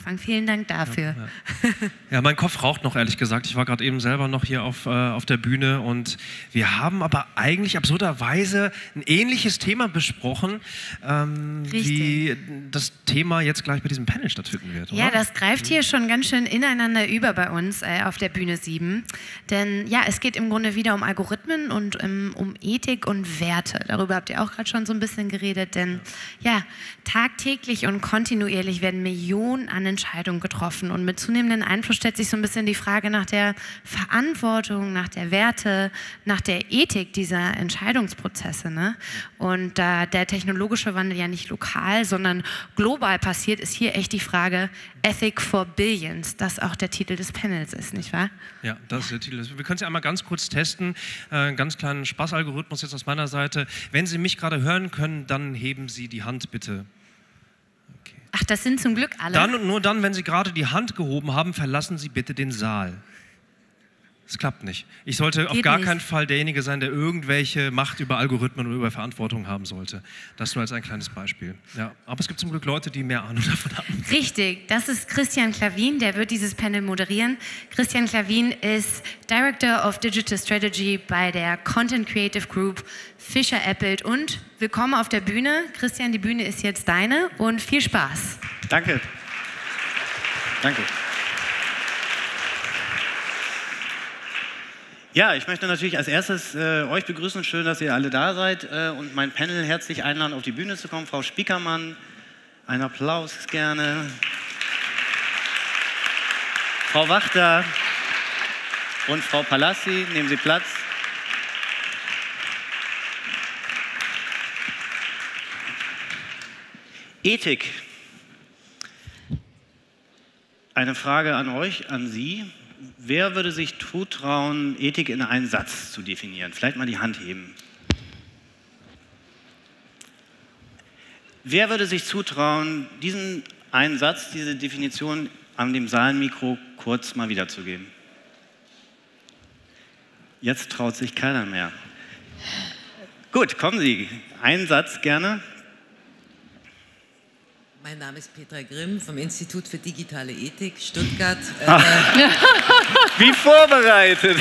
Anfang. Vielen Dank dafür. Ja, mein Kopf raucht noch, ehrlich gesagt. Ich war gerade eben selber noch hier auf der Bühne und wir haben aber eigentlich absurderweise ein ähnliches Thema besprochen, wie das Thema jetzt gleich bei diesem Panel stattfinden wird, oder? Ja, das greift hier schon ganz schön ineinander über bei uns auf der Bühne 7. Denn ja, es geht im Grunde wieder um Algorithmen und um Ethik und Werte. Darüber habt ihr auch gerade schon so ein bisschen geredet. Denn ja, tagtäglich und kontinuierlich werden Millionen an Entscheidungen getroffen. Und mit zunehmendem Einfluss stellt sich so ein bisschen die Frage nach der Verantwortung, nach der Werte, nach der Ethik dieser Entscheidungsprozesse. Ne? Und da der technologische Wandel ja nicht lokal, sondern global passiert, ist hier echt die Frage Ethic for Billions, das auch der Titel des Panels ist, nicht wahr? Ja, das ist der Titel. Wir können es ja einmal ganz kurz testen. Einen ganz kleinen Spaßalgorithmus jetzt aus meiner Seite. Wenn Sie mich gerade hören können, dann heben Sie die Hand bitte. Okay. Ach, das sind zum Glück alle? Dann und nur dann, wenn Sie gerade die Hand gehoben haben, verlassen Sie bitte den Saal. Es klappt nicht. Ich sollte auf gar keinen Fall derjenige sein, der irgendwelche Macht über Algorithmen oder über Verantwortung haben sollte. Das nur als ein kleines Beispiel. Ja, aber es gibt zum Glück Leute, die mehr Ahnung davon haben. Richtig, das ist Christian Klavin, der wird dieses Panel moderieren. Christian Klavin ist Director of Digital Strategy bei der Content Creative Group Fischer Appelt und willkommen auf der Bühne. Christian, die Bühne ist jetzt deine und viel Spaß. Danke. Danke. Ja, ich möchte natürlich als erstes euch begrüßen. Schön, dass ihr alle da seid und mein Panel herzlich einladen, auf die Bühne zu kommen. Frau Spiekermann, einen Applaus gerne. Frau Wachter und Frau Palassi, nehmen Sie Platz. Ethik. Eine Frage an euch, an Sie. Wer würde sich zutrauen, Ethik in einen Satz zu definieren? Vielleicht mal die Hand heben. Wer würde sich zutrauen, diesen einen Satz, diese Definition an dem Saalmikro kurz mal wiederzugeben? Jetzt traut sich keiner mehr. Gut, kommen Sie. Einen Satz gerne. Mein Name ist Petra Grimm vom Institut für digitale Ethik, Stuttgart. Wie vorbereitet!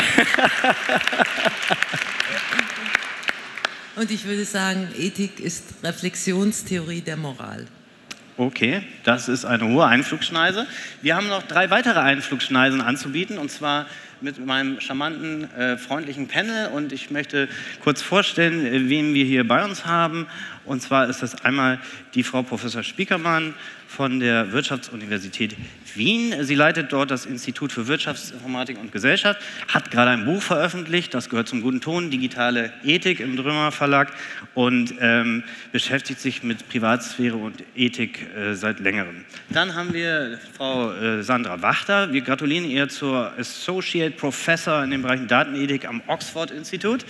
Und ich würde sagen, Ethik ist Reflexionstheorie der Moral. Okay, das ist eine hohe Einflugschneise. Wir haben noch 3 weitere Einflugschneisen anzubieten, und zwar mit meinem charmanten, freundlichen Panel. Und ich möchte kurz vorstellen, wen wir hier bei uns haben. Und zwar ist das einmal die Frau Professor Spiekermann von der Wirtschaftsuniversität Wien. Sie leitet dort das Institut für Wirtschaftsinformatik und Gesellschaft, hat gerade ein Buch veröffentlicht, das gehört zum guten Ton, Digitale Ethik im Drömer Verlag, und beschäftigt sich mit Privatsphäre und Ethik seit längerem. Dann haben wir Frau Sandra Wachter. Wir gratulieren ihr zur Associate Professor in den Bereichen Datenethik am Oxford-Institut.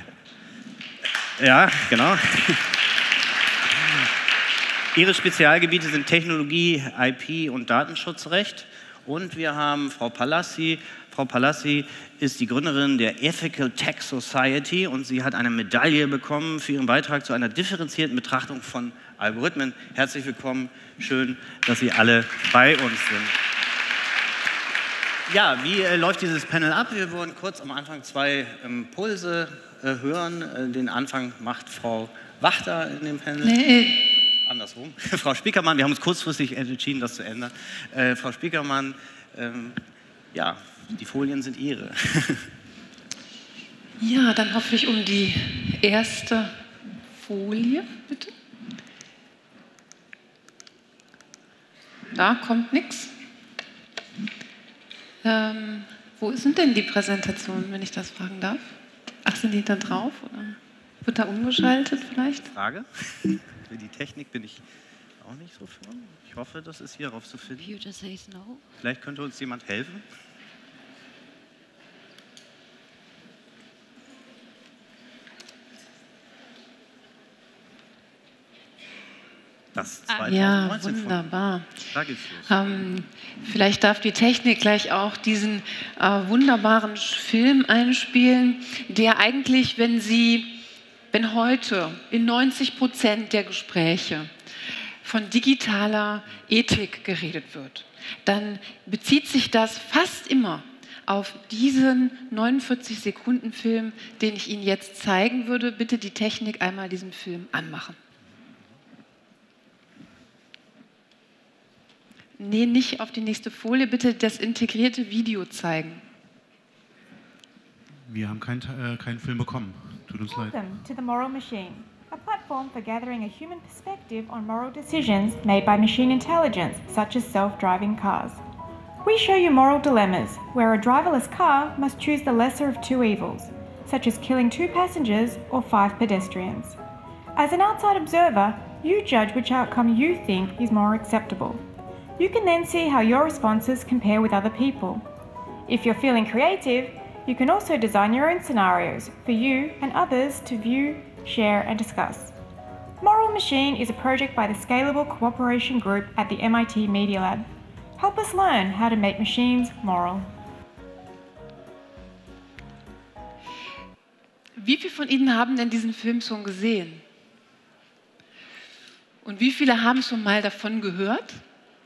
Ja, genau. Ihre Spezialgebiete sind Technologie, IP und Datenschutzrecht. Und wir haben Frau Palassi. Frau Palassi ist die Gründerin der Ethical Tech Society und sie hat eine Medaille bekommen für ihren Beitrag zu einer differenzierten Betrachtung von Algorithmen. Herzlich willkommen, schön, dass Sie alle bei uns sind. Ja, wie läuft dieses Panel ab? Wir wollen kurz am Anfang 2 Impulse hören. Den Anfang macht Frau Wachter in dem Panel. Nee. Andersrum. Frau Spiekermann, wir haben uns kurzfristig entschieden, das zu ändern. Frau Spiekermann, ja, die Folien sind Ihre. Ja, dann hoffe ich um die erste Folie, bitte. Da kommt nichts. Wo sind denn die Präsentationen, wenn ich das fragen darf? Ach, sind die da drauf? Oder wird da umgeschaltet vielleicht? Frage? Für die Technik bin ich auch nicht so firm. Ich hoffe, das ist hier drauf zu finden. Vielleicht könnte uns jemand helfen. Das 2019 ja, wunderbar. Vielleicht darf die Technik gleich auch diesen wunderbaren Film einspielen, der eigentlich, wenn heute in 90% der Gespräche von digitaler Ethik geredet wird, dann bezieht sich das fast immer auf diesen 49-Sekunden-Film, den ich Ihnen jetzt zeigen würde. Bitte die Technik einmal diesen Film anmachen. Nee, nicht auf die nächste Folie. Bitte das integrierte Video zeigen. Wir haben keinen Film bekommen. Tut uns leid. Welcome to the Moral Machine, a platform for gathering a human perspective on moral decisions made by machine intelligence, such as self-driving cars. We show you moral dilemmas, where a driverless car must choose the lesser of two evils, such as killing 2 passengers or 5 pedestrians. As an outside observer, you judge which outcome you think is more acceptable. You can then see how your responses compare with other people. If you're feeling creative, you can also design your own scenarios for you and others to view, share and discuss. Moral Machine is a project by the Scalable Cooperation Group at the MIT Media Lab. Help us learn how to make machines moral. Wie viele von Ihnen haben denn diesen Film schon gesehen? Und wie viele haben schon mal davon gehört?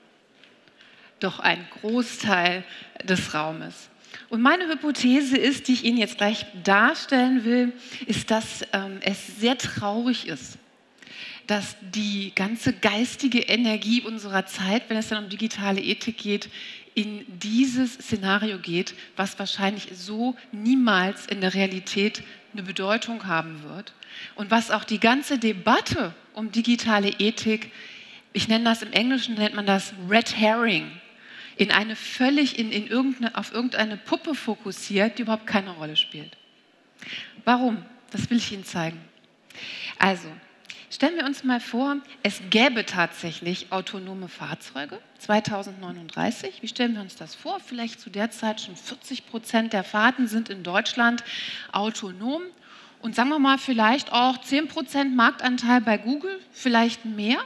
Doch ein Großteil des Raumes. Und meine Hypothese ist, die ich Ihnen jetzt gleich darstellen will, ist, dass es sehr traurig ist, dass die ganze geistige Energie unserer Zeit, wenn es dann um digitale Ethik geht, in dieses Szenario geht, was wahrscheinlich so niemals in der Realität eine Bedeutung haben wird. Und was auch die ganze Debatte um digitale Ethik, ich nenne das im Englischen, nennt man das Red Herring, in eine völlig auf irgendeine Puppe fokussiert, die überhaupt keine Rolle spielt. Warum? Das will ich Ihnen zeigen. Also, stellen wir uns mal vor, es gäbe tatsächlich autonome Fahrzeuge, 2039. Wie stellen wir uns das vor? Vielleicht zu der Zeit schon 40% der Fahrten sind in Deutschland autonom. Und sagen wir mal, vielleicht auch 10% Marktanteil bei Google, vielleicht mehr.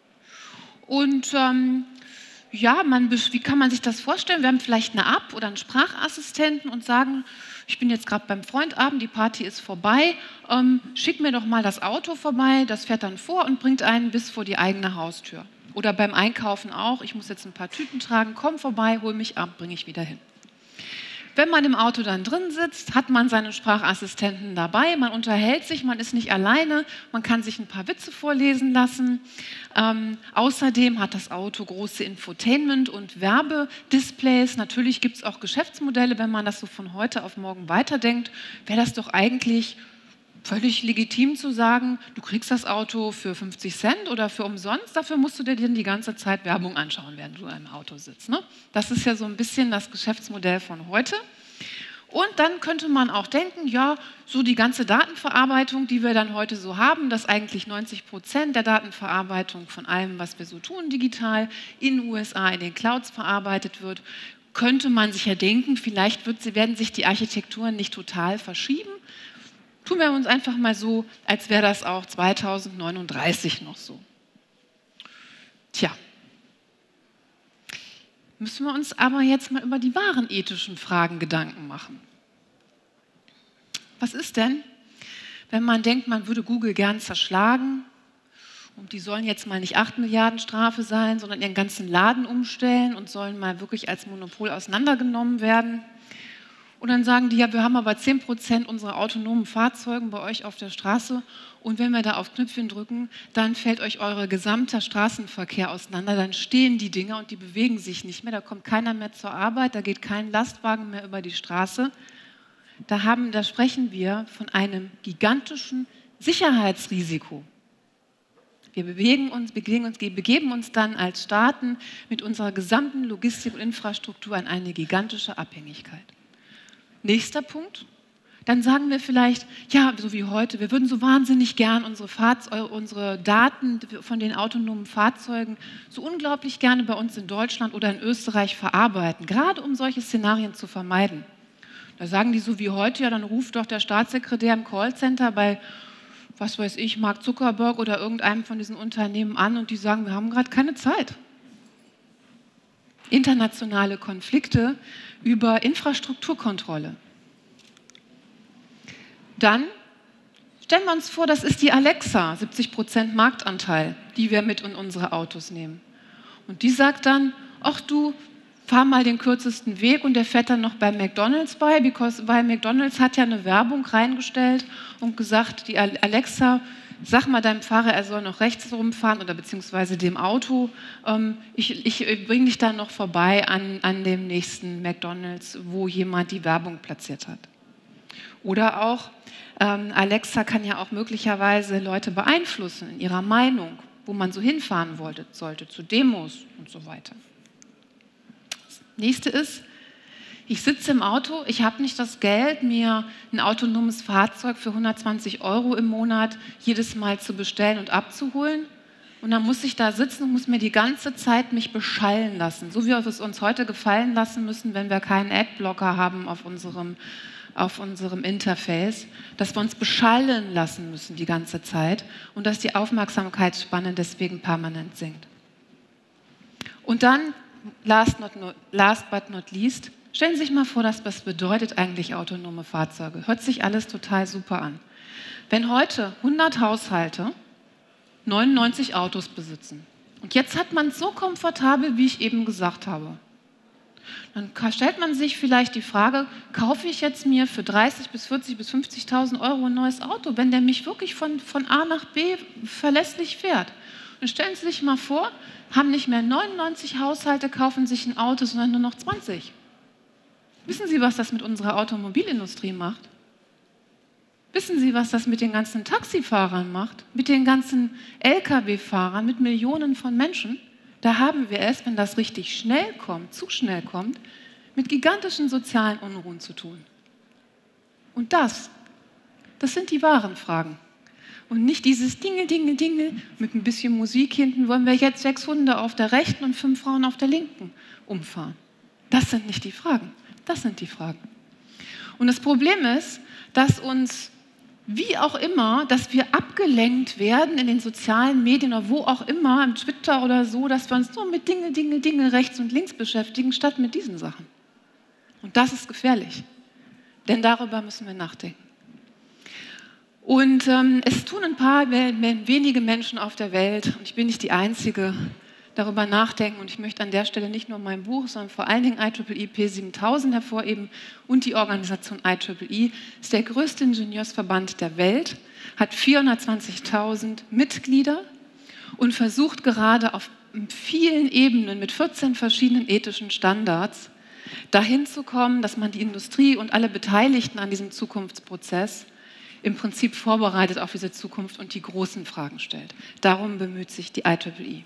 Und ja, wie kann man sich das vorstellen? Wir haben vielleicht eine App oder einen Sprachassistenten und sagen, ich bin jetzt gerade beim Freundabend, die Party ist vorbei, schick mir doch mal das Auto vorbei, das fährt dann vor und bringt einen bis vor die eigene Haustür. Oder beim Einkaufen auch, ich muss jetzt ein paar Tüten tragen, komm vorbei, hol mich ab, bringe ich wieder hin. Wenn man im Auto dann drin sitzt, hat man seinen Sprachassistenten dabei, man unterhält sich, man ist nicht alleine, man kann sich ein paar Witze vorlesen lassen. Außerdem hat das Auto große Infotainment- und Werbedisplays. Natürlich gibt es auch Geschäftsmodelle, wenn man das so von heute auf morgen weiterdenkt, wäre das doch eigentlich völlig legitim zu sagen, du kriegst das Auto für 50 Cent oder für umsonst, dafür musst du dir dann die ganze Zeit Werbung anschauen, während du im Auto sitzt. Ne? Das ist ja so ein bisschen das Geschäftsmodell von heute. Und dann könnte man auch denken, ja, so die ganze Datenverarbeitung, die wir dann heute so haben, dass eigentlich 90% der Datenverarbeitung von allem, was wir so tun, digital in den USA, in den Clouds verarbeitet wird, könnte man sich ja denken, vielleicht werden sich die Architekturen nicht total verschieben. Tun wir uns einfach mal so, als wäre das auch 2039 noch so. Tja, müssen wir uns aber jetzt mal über die wahren ethischen Fragen Gedanken machen. Was ist denn, wenn man denkt, man würde Google gern zerschlagen und die sollen jetzt mal nicht 8 Milliarden Strafe sein, sondern ihren ganzen Laden umstellen und sollen mal wirklich als Monopol auseinandergenommen werden? Und dann sagen die, ja, wir haben aber 10% unserer autonomen Fahrzeuge bei euch auf der Straße und wenn wir da auf Knöpfchen drücken, dann fällt euch euer gesamter Straßenverkehr auseinander, dann stehen die Dinger und die bewegen sich nicht mehr, da kommt keiner mehr zur Arbeit, da geht kein Lastwagen mehr über die Straße. Da sprechen wir von einem gigantischen Sicherheitsrisiko. Wir begeben uns dann als Staaten mit unserer gesamten Logistik und Infrastruktur in eine gigantische Abhängigkeit. Nächster Punkt, dann sagen wir vielleicht, ja, so wie heute, wir würden so wahnsinnig gern unsere Daten von den autonomen Fahrzeugen so unglaublich gerne bei uns in Deutschland oder in Österreich verarbeiten, gerade um solche Szenarien zu vermeiden. Da sagen die so wie heute, ja, dann ruft doch der Staatssekretär im Callcenter bei, was weiß ich, Mark Zuckerberg oder irgendeinem von diesen Unternehmen an und die sagen, wir haben gerade keine Zeit. Internationale Konflikte über Infrastrukturkontrolle. Dann stellen wir uns vor, das ist die Alexa, 70% Marktanteil. die wir mit in unsere Autos nehmen. Und die sagt dann, ach du, fahr mal den kürzesten Weg, und der fährt dann noch bei McDonald's bei, weil McDonald's hat ja eine Werbung reingestellt und gesagt, die Alexa, sag mal deinem Fahrer, er soll noch rechts rumfahren oder beziehungsweise dem Auto, ich bringe dich dann noch vorbei an dem nächsten McDonald's, wo jemand die Werbung platziert hat. Oder auch, Alexa kann ja auch möglicherweise Leute beeinflussen in ihrer Meinung, wo man so hinfahren sollte, zu Demos und so weiter. Das nächste ist, ich sitze im Auto, ich habe nicht das Geld, mir ein autonomes Fahrzeug für 120 € im Monat jedes Mal zu bestellen und abzuholen. Und dann muss ich da sitzen und muss mir die ganze Zeit mich beschallen lassen, so wie wir es uns heute gefallen lassen müssen, wenn wir keinen Adblocker haben auf unserem Interface, dass wir uns beschallen lassen müssen die ganze Zeit und dass die Aufmerksamkeitsspanne deswegen permanent sinkt. Und dann, last but not least, stellen Sie sich mal vor, was bedeutet eigentlich autonome Fahrzeuge. Hört sich alles total super an. Wenn heute 100 Haushalte 99 Autos besitzen und jetzt hat man es so komfortabel, wie ich eben gesagt habe, dann stellt man sich vielleicht die Frage, kaufe ich jetzt mir für 30.000 bis 40.000 bis 50.000 € ein neues Auto, wenn der mich wirklich von A nach B verlässlich fährt. Und stellen Sie sich mal vor, haben nicht mehr 99 Haushalte, kaufen sich ein Auto, sondern nur noch 20. Wissen Sie, was das mit unserer Automobilindustrie macht? Wissen Sie, was das mit den ganzen Taxifahrern macht? Mit den ganzen Lkw-Fahrern, mit Millionen von Menschen? Da haben wir es, wenn das richtig schnell kommt, zu schnell kommt, mit gigantischen sozialen Unruhen zu tun. Und das sind die wahren Fragen. Und nicht dieses Dinge, Dinge, Dinge mit ein bisschen Musik hinten, wollen wir jetzt 6 Hunde auf der rechten und 5 Frauen auf der linken umfahren. Das sind nicht die Fragen. Das sind die Fragen. Und das Problem ist, dass uns, wie auch immer, dass wir abgelenkt werden in den sozialen Medien oder wo auch immer, im Twitter oder so, dass wir uns nur mit Dinge, Dinge, Dinge rechts und links beschäftigen, statt mit diesen Sachen. Und das ist gefährlich, denn darüber müssen wir nachdenken. Und es tun ein paar wenige Menschen auf der Welt, und ich bin nicht die Einzige, darüber nachdenken. Und ich möchte an der Stelle nicht nur mein Buch, sondern vor allen Dingen IEEE P7000 hervorheben und die Organisation IEEE ist der größte Ingenieursverband der Welt, hat 420.000 Mitglieder und versucht gerade auf vielen Ebenen mit 14 verschiedenen ethischen Standards dahin zu kommen, dass man die Industrie und alle Beteiligten an diesem Zukunftsprozess im Prinzip vorbereitet auf diese Zukunft und die großen Fragen stellt. Darum bemüht sich die IEEE.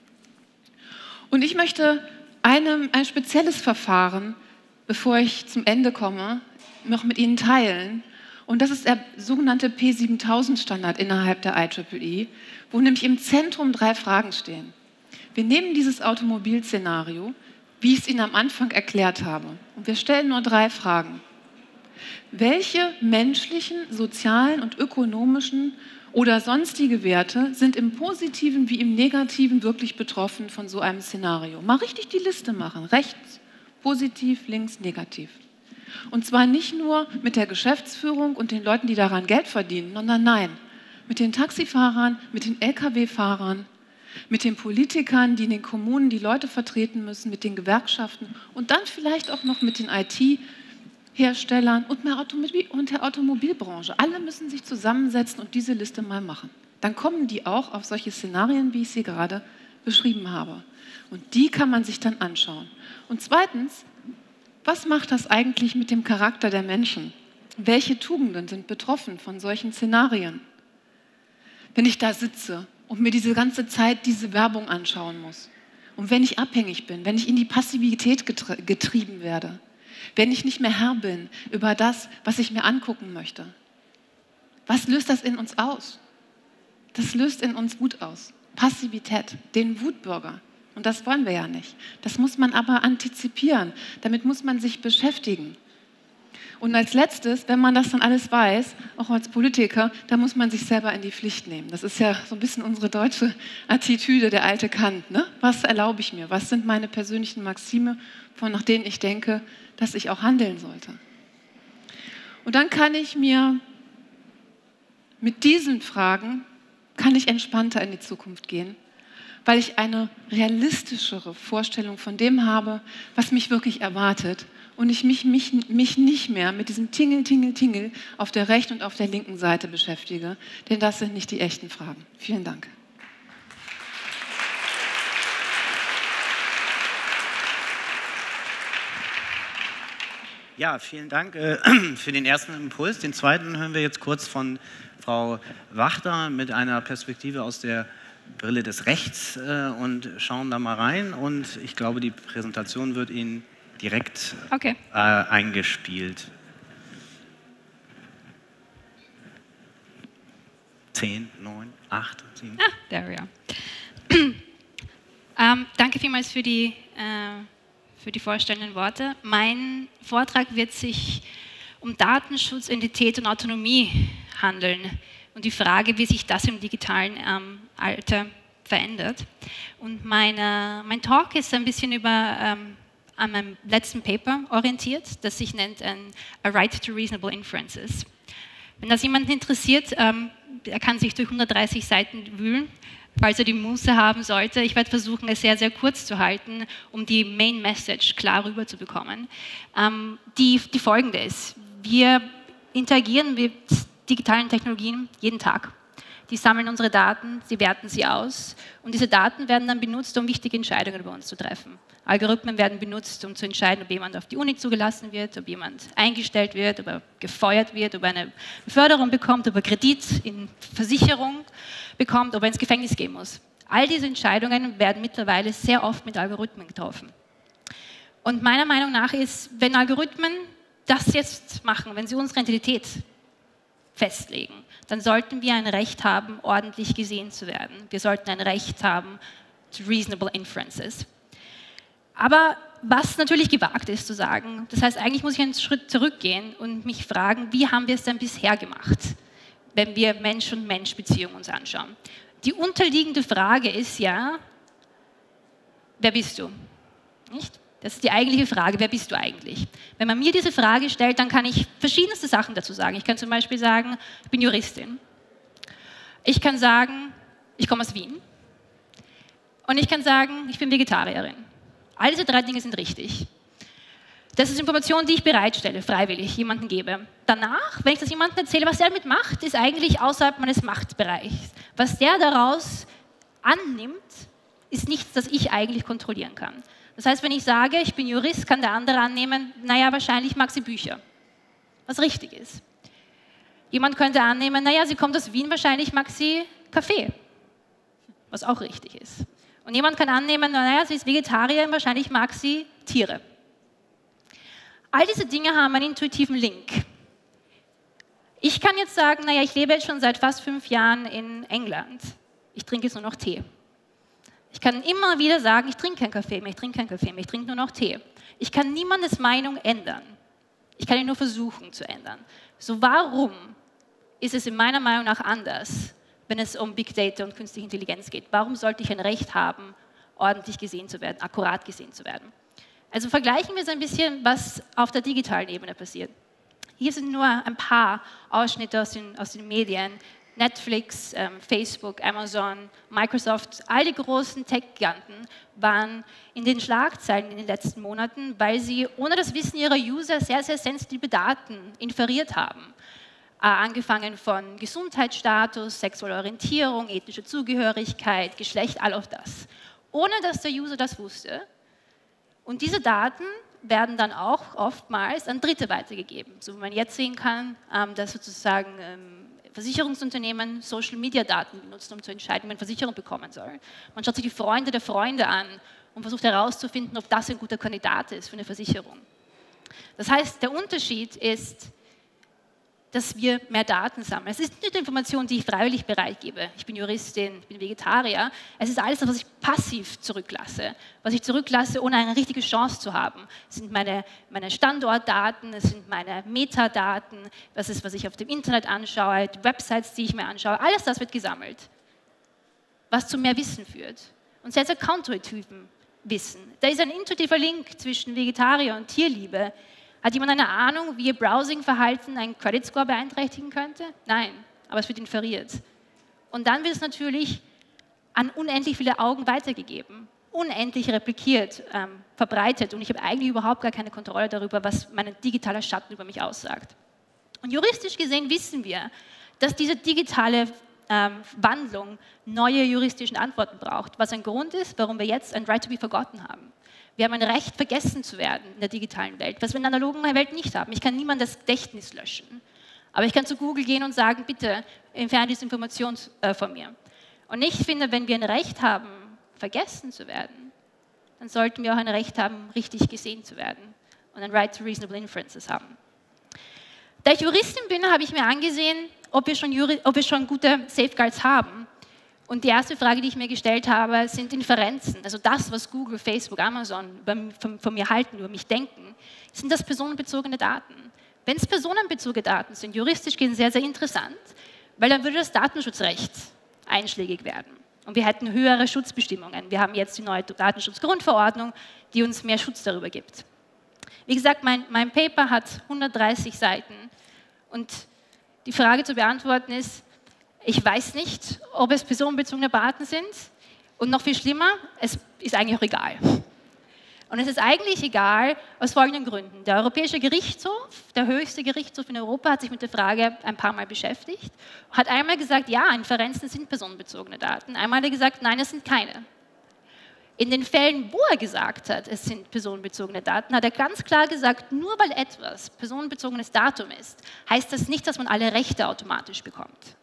Und ich möchte ein spezielles Verfahren, bevor ich zum Ende komme, noch mit Ihnen teilen. Und das ist der sogenannte P7000-Standard innerhalb der IEEE, wo nämlich im Zentrum 3 Fragen stehen. Wir nehmen dieses Automobilszenario, wie ich es Ihnen am Anfang erklärt habe, und wir stellen nur 3 Fragen. Welche menschlichen, sozialen und ökonomischen oder sonstige Werte sind im Positiven wie im Negativen wirklich betroffen von so einem Szenario? Mal richtig die Liste machen. Rechts, positiv, links, negativ. Und zwar nicht nur mit der Geschäftsführung und den Leuten, die daran Geld verdienen, sondern nein, mit den Taxifahrern, mit den Lkw-Fahrern, mit den Politikern, die in den Kommunen die Leute vertreten müssen, mit den Gewerkschaften und dann vielleicht auch noch mit den IT-Herstellern und der Automobilbranche. Alle müssen sich zusammensetzen und diese Liste mal machen. Dann kommen die auch auf solche Szenarien, wie ich sie gerade beschrieben habe. Und die kann man sich dann anschauen. Und zweitens, was macht das eigentlich mit dem Charakter der Menschen? Welche Tugenden sind betroffen von solchen Szenarien? Wenn ich da sitze und mir diese ganze Zeit diese Werbung anschauen muss und wenn ich abhängig bin, wenn ich in die Passivität getrieben werde, wenn ich nicht mehr Herr bin über das, was ich mir angucken möchte. Was löst das in uns aus? Das löst in uns Wut aus. Passivität, den Wutbürger. Und das wollen wir ja nicht. Das muss man aber antizipieren. Damit muss man sich beschäftigen. Und als Letztes, wenn man das dann alles weiß, auch als Politiker, dann muss man sich selber in die Pflicht nehmen. Das ist ja so ein bisschen unsere deutsche Attitüde, der alte Kant. Ne? Was erlaube ich mir? Was sind meine persönlichen Maxime, nach denen ich denke, dass ich auch handeln sollte? Und dann kann ich mir mit diesen Fragen kann ich entspannter in die Zukunft gehen, weil ich eine realistischere Vorstellung von dem habe, was mich wirklich erwartet und ich mich nicht mehr mit diesem Tingel, Tingel, Tingel auf der rechten und auf der linken Seite beschäftige, denn das sind nicht die echten Fragen. Vielen Dank. Ja, vielen Dank für den ersten Impuls. Den zweiten hören wir jetzt kurz von Frau Wachter mit einer Perspektive aus der Brille des Rechts und schauen da mal rein. Und ich glaube, die Präsentation wird Ihnen direkt eingespielt. 10, 9, 8, 7. There we are. Danke vielmals für die vorstellenden Worte. Mein Vortrag wird sich um Datenschutz, Identität und Autonomie handeln und die Frage, wie sich das im digitalen Alter verändert. Und mein Talk ist ein bisschen an meinem letzten Paper orientiert, das sich nennt A Right to Reasonable Inferences. Wenn das jemanden interessiert, er kann sich durch 130 Seiten wühlen, falls er die Muße haben sollte. Ich werde versuchen, es sehr, sehr kurz zu halten, um die Main Message klar rüberzubekommen, die folgende ist. Wir interagieren mit digitalen Technologien jeden Tag. Die sammeln unsere Daten, sie werten sie aus und diese Daten werden dann benutzt, um wichtige Entscheidungen über uns zu treffen. Algorithmen werden benutzt, um zu entscheiden, ob jemand auf die Uni zugelassen wird, ob jemand eingestellt wird, ob er gefeuert wird, ob er eine Beförderung bekommt, ob er Kredit in Versicherung bekommt, ob er ins Gefängnis gehen muss. All diese Entscheidungen werden mittlerweile sehr oft mit Algorithmen getroffen. Und meiner Meinung nach ist, wenn Algorithmen das jetzt machen, wenn sie unsere Identität festlegen, dann sollten wir ein Recht haben, ordentlich gesehen zu werden. Wir sollten ein Recht haben to reasonable inferences. Aber was natürlich gewagt ist zu sagen, das heißt, eigentlich muss ich einen Schritt zurückgehen und mich fragen, wie haben wir es denn bisher gemacht, wenn wir Mensch-und-Mensch-Beziehungen uns anschauen. Die unterliegende Frage ist ja, wer bist du? Nicht? Das ist die eigentliche Frage, wer bist du eigentlich? Wenn man mir diese Frage stellt, dann kann ich verschiedenste Sachen dazu sagen. Ich kann zum Beispiel sagen, ich bin Juristin. Ich kann sagen, ich komme aus Wien. Und ich kann sagen, ich bin Vegetarierin. All diese 3 Dinge sind richtig. Das ist Information, die ich bereitstelle, freiwillig, jemandem gebe. Danach, wenn ich das jemandem erzähle, was er damit macht, ist eigentlich außerhalb meines Machtbereichs. Was der daraus annimmt, ist nichts, das ich eigentlich kontrollieren kann. Das heißt, wenn ich sage, ich bin Jurist, kann der andere annehmen, naja, wahrscheinlich mag sie Bücher, was richtig ist. Jemand könnte annehmen, naja, sie kommt aus Wien, wahrscheinlich mag sie Kaffee, was auch richtig ist. Und jemand kann annehmen, naja, sie ist Vegetarierin, wahrscheinlich mag sie Tiere. All diese Dinge haben einen intuitiven Link. Ich kann jetzt sagen, naja, ich lebe jetzt schon seit fast 5 Jahren in England. Ich trinke jetzt nur noch Tee. Ich kann immer wieder sagen, ich trinke keinen Kaffee mehr, ich trinke keinen Kaffee mehr, ich trinke nur noch Tee. Ich kann niemandes Meinung ändern. Ich kann ihn nur versuchen zu ändern. So warum ist es in meiner Meinung nach anders, wenn es um Big Data und künstliche Intelligenz geht? Warum sollte ich ein Recht haben, ordentlich gesehen zu werden, akkurat gesehen zu werden? Also vergleichen wir es ein bisschen, was auf der digitalen Ebene passiert. Hier sind nur ein paar Ausschnitte aus den Medien. Netflix, Facebook, Amazon, Microsoft, all die großen Tech-Giganten waren in den Schlagzeilen in den letzten Monaten, weil sie ohne das Wissen ihrer User sehr, sehr sensitive Daten inferiert haben. Angefangen von Gesundheitsstatus, sexueller Orientierung, ethnische Zugehörigkeit, Geschlecht, all of das. Ohne dass der User das wusste. Und diese Daten werden dann auch oftmals an Dritte weitergegeben. So wie man jetzt sehen kann, dass sozusagen Versicherungsunternehmen Social-Media-Daten benutzen, um zu entscheiden, wie man Versicherung bekommen soll. Man schaut sich die Freunde der Freunde an und versucht herauszufinden, ob das ein guter Kandidat ist für eine Versicherung. Das heißt, der Unterschied ist, dass wir mehr Daten sammeln. Es ist nicht die Information, die ich freiwillig bereitgebe. Ich bin Juristin, ich bin Vegetarier. Es ist alles das, was ich passiv zurücklasse. Was ich zurücklasse, ohne eine richtige Chance zu haben. Es sind meine Standortdaten, es sind meine Metadaten, das ist, was ich auf dem Internet anschaue, die Websites, die ich mir anschaue. Alles das wird gesammelt, was zu mehr Wissen führt. Und sehr, sehr counterintuitiven Wissen. Da ist ein intuitiver Link zwischen Vegetarier und Tierliebe. Hat jemand eine Ahnung, wie Ihr Browsing-Verhalten einen Credit Score beeinträchtigen könnte? Nein, aber es wird inferiert. Und dann wird es natürlich an unendlich viele Augen weitergegeben, unendlich replikiert, verbreitet. Und ich habe eigentlich überhaupt gar keine Kontrolle darüber, was mein digitaler Schatten über mich aussagt. Und juristisch gesehen wissen wir, dass diese digitale Wandlung neue juristische Antworten braucht, was ein Grund ist, warum wir jetzt ein Right to be Forgotten haben. Wir haben ein Recht, vergessen zu werden in der digitalen Welt, was wir in der analogen Welt nicht haben. Ich kann niemand das Gedächtnis löschen, aber ich kann zu Google gehen und sagen, bitte entferne diese Information von mir. Und ich finde, wenn wir ein Recht haben, vergessen zu werden, dann sollten wir auch ein Recht haben, richtig gesehen zu werden und ein Right to Reasonable Inferences haben. Da ich Juristin bin, habe ich mir angesehen, ob wir schon gute Safeguards haben. Und die erste Frage, die ich mir gestellt habe, sind Inferenzen. Also das, was Google, Facebook, Amazon von mir halten, über mich denken, sind das personenbezogene Daten. Wenn es personenbezogene Daten sind, juristisch gesehen sehr, sehr interessant, weil dann würde das Datenschutzrecht einschlägig werden. Und wir hätten höhere Schutzbestimmungen. Wir haben jetzt die neue Datenschutzgrundverordnung, die uns mehr Schutz darüber gibt. Wie gesagt, mein Paper hat 130 Seiten und die Frage zu beantworten ist, ich weiß nicht, ob es personenbezogene Daten sind und noch viel schlimmer, es ist eigentlich auch egal. Und es ist eigentlich egal aus folgenden Gründen. Der Europäische Gerichtshof, der höchste Gerichtshof in Europa, hat sich mit der Frage ein paar Mal beschäftigt, hat einmal gesagt, ja, Inferenzen sind personenbezogene Daten, einmal hat er gesagt, nein, es sind keine. In den Fällen, wo er gesagt hat, es sind personenbezogene Daten, hat er ganz klar gesagt, nur weil etwas personenbezogenes Datum ist, heißt das nicht, dass man alle Rechte automatisch bekommt.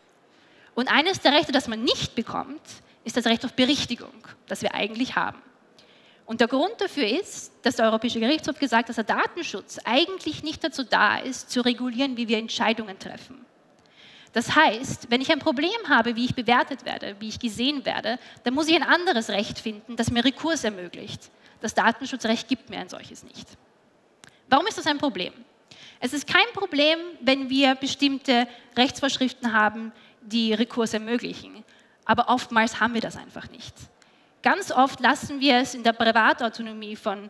Und eines der Rechte, das man nicht bekommt, ist das Recht auf Berichtigung, das wir eigentlich haben. Und der Grund dafür ist, dass der Europäische Gerichtshof gesagt hat, dass der Datenschutz eigentlich nicht dazu da ist, zu regulieren, wie wir Entscheidungen treffen. Das heißt, wenn ich ein Problem habe, wie ich bewertet werde, wie ich gesehen werde, dann muss ich ein anderes Recht finden, das mir Rekurs ermöglicht. Das Datenschutzrecht gibt mir ein solches nicht. Warum ist das ein Problem? Es ist kein Problem, wenn wir bestimmte Rechtsvorschriften haben, die Rekurs ermöglichen. Aber oftmals haben wir das einfach nicht. Ganz oft lassen wir es in der Privatautonomie von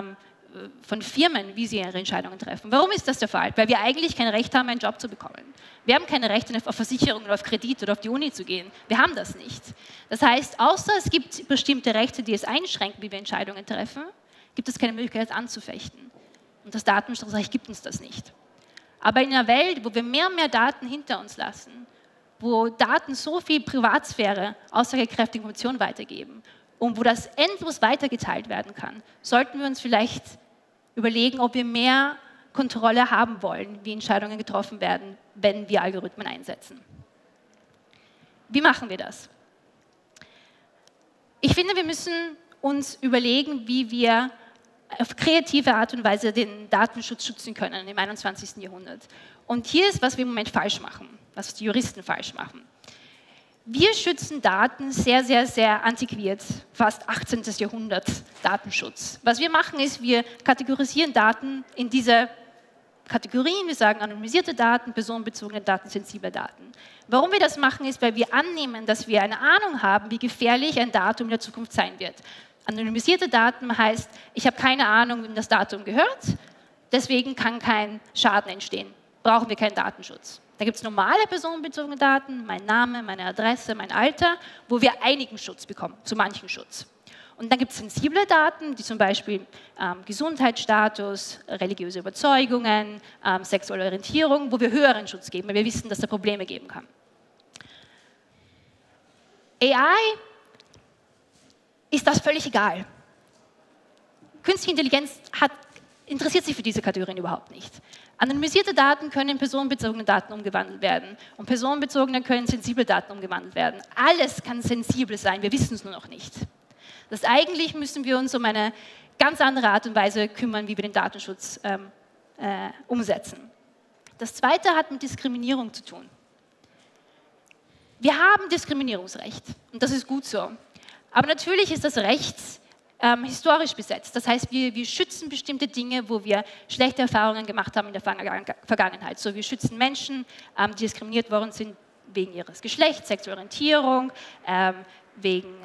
Firmen, wie sie ihre Entscheidungen treffen. Warum ist das der Fall? Weil wir eigentlich kein Recht haben, einen Job zu bekommen. Wir haben keine Rechte auf Versicherung oder auf Kredit oder auf die Uni zu gehen. Wir haben das nicht. Das heißt, außer es gibt bestimmte Rechte, die es einschränken, wie wir Entscheidungen treffen, gibt es keine Möglichkeit, das anzufechten. Und das Datenschutzrecht gibt uns das nicht. Aber in einer Welt, wo wir mehr und mehr Daten hinter uns lassen, wo Daten so viel Privatsphäre, aussagekräftige Informationen weitergeben und wo das endlos weitergeteilt werden kann, sollten wir uns vielleicht überlegen, ob wir mehr Kontrolle haben wollen, wie Entscheidungen getroffen werden, wenn wir Algorithmen einsetzen. Wie machen wir das? Ich finde, wir müssen uns überlegen, wie wir auf kreative Art und Weise den Datenschutz schützen können im 21. Jahrhundert. Und hier ist, was wir im Moment falsch machen, was die Juristen falsch machen. Wir schützen Daten sehr, sehr, sehr antiquiert, fast 18. Jahrhundert Datenschutz. Was wir machen ist, wir kategorisieren Daten in diese Kategorien. Wir sagen anonymisierte Daten, personenbezogene Daten, sensible Daten. Warum wir das machen, ist, weil wir annehmen, dass wir eine Ahnung haben, wie gefährlich ein Datum in der Zukunft sein wird. Anonymisierte Daten heißt, ich habe keine Ahnung, wem das Datum gehört, deswegen kann kein Schaden entstehen. Brauchen wir keinen Datenschutz. Da gibt es normale personenbezogene Daten, mein Name, meine Adresse, mein Alter, wo wir einigen Schutz bekommen, zu manchen Schutz. Und dann gibt es sensible Daten, die zum Beispiel Gesundheitsstatus, religiöse Überzeugungen, sexuelle Orientierung, wo wir höheren Schutz geben, weil wir wissen, dass es Probleme geben kann. AI ist das völlig egal. Künstliche Intelligenz interessiert sich für diese Kategorien überhaupt nicht. Anonymisierte Daten können in personenbezogene Daten umgewandelt werden und personenbezogene können in sensible Daten umgewandelt werden. Alles kann sensibel sein, wir wissen es nur noch nicht. Das eigentlich müssen wir uns um eine ganz andere Art und Weise kümmern, wie wir den Datenschutz umsetzen. Das Zweite hat mit Diskriminierung zu tun. Wir haben Diskriminierungsrecht und das ist gut so. Aber natürlich ist das Recht historisch besetzt. Das heißt, wir schützen bestimmte Dinge, wo wir schlechte Erfahrungen gemacht haben in der Vergangenheit. So, wir schützen Menschen, die diskriminiert worden sind wegen ihres Geschlechts, sexueller Orientierung, wegen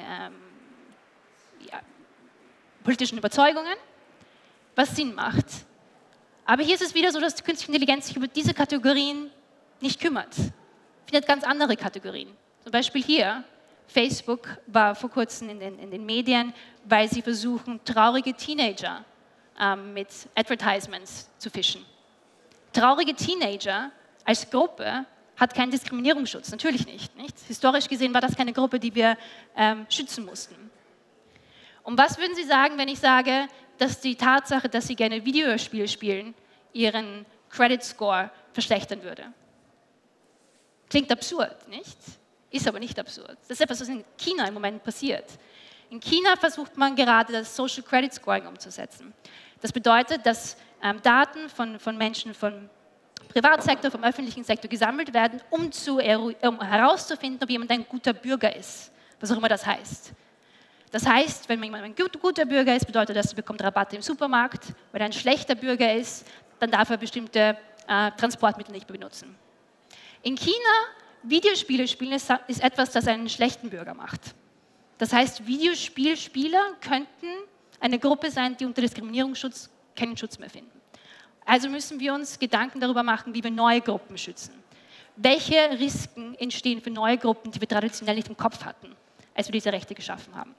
politischen Überzeugungen, was Sinn macht. Aber hier ist es wieder so, dass die künstliche Intelligenz sich über diese Kategorien nicht kümmert. Findet ganz andere Kategorien. Zum Beispiel hier, Facebook war vor kurzem in den Medien, weil sie versuchen, traurige Teenager mit Advertisements zu fischen. Traurige Teenager als Gruppe hat keinen Diskriminierungsschutz, natürlich nicht. Historisch gesehen war das keine Gruppe, die wir schützen mussten. Und was würden Sie sagen, wenn ich sage, dass die Tatsache, dass Sie gerne Videospiele spielen, Ihren Credit Score verschlechtern würde? Klingt absurd, nicht? Ist aber nicht absurd. Das ist etwas, was in China im Moment passiert. In China versucht man gerade das Social Credit Scoring umzusetzen. Das bedeutet, dass Daten von Menschen vom Privatsektor, vom öffentlichen Sektor gesammelt werden, um herauszufinden, ob jemand ein guter Bürger ist, was auch immer das heißt. Das heißt, wenn jemand ein guter Bürger ist, bedeutet das, er bekommt Rabatte im Supermarkt. Wenn er ein schlechter Bürger ist, dann darf er bestimmte Transportmittel nicht benutzen. In China, Videospiele spielen ist etwas, das einen schlechten Bürger macht. Das heißt, Videospielspieler könnten eine Gruppe sein, die unter Diskriminierungsschutz keinen Schutz mehr finden. Also müssen wir uns Gedanken darüber machen, wie wir neue Gruppen schützen. Welche Risiken entstehen für neue Gruppen, die wir traditionell nicht im Kopf hatten, als wir diese Rechte geschaffen haben.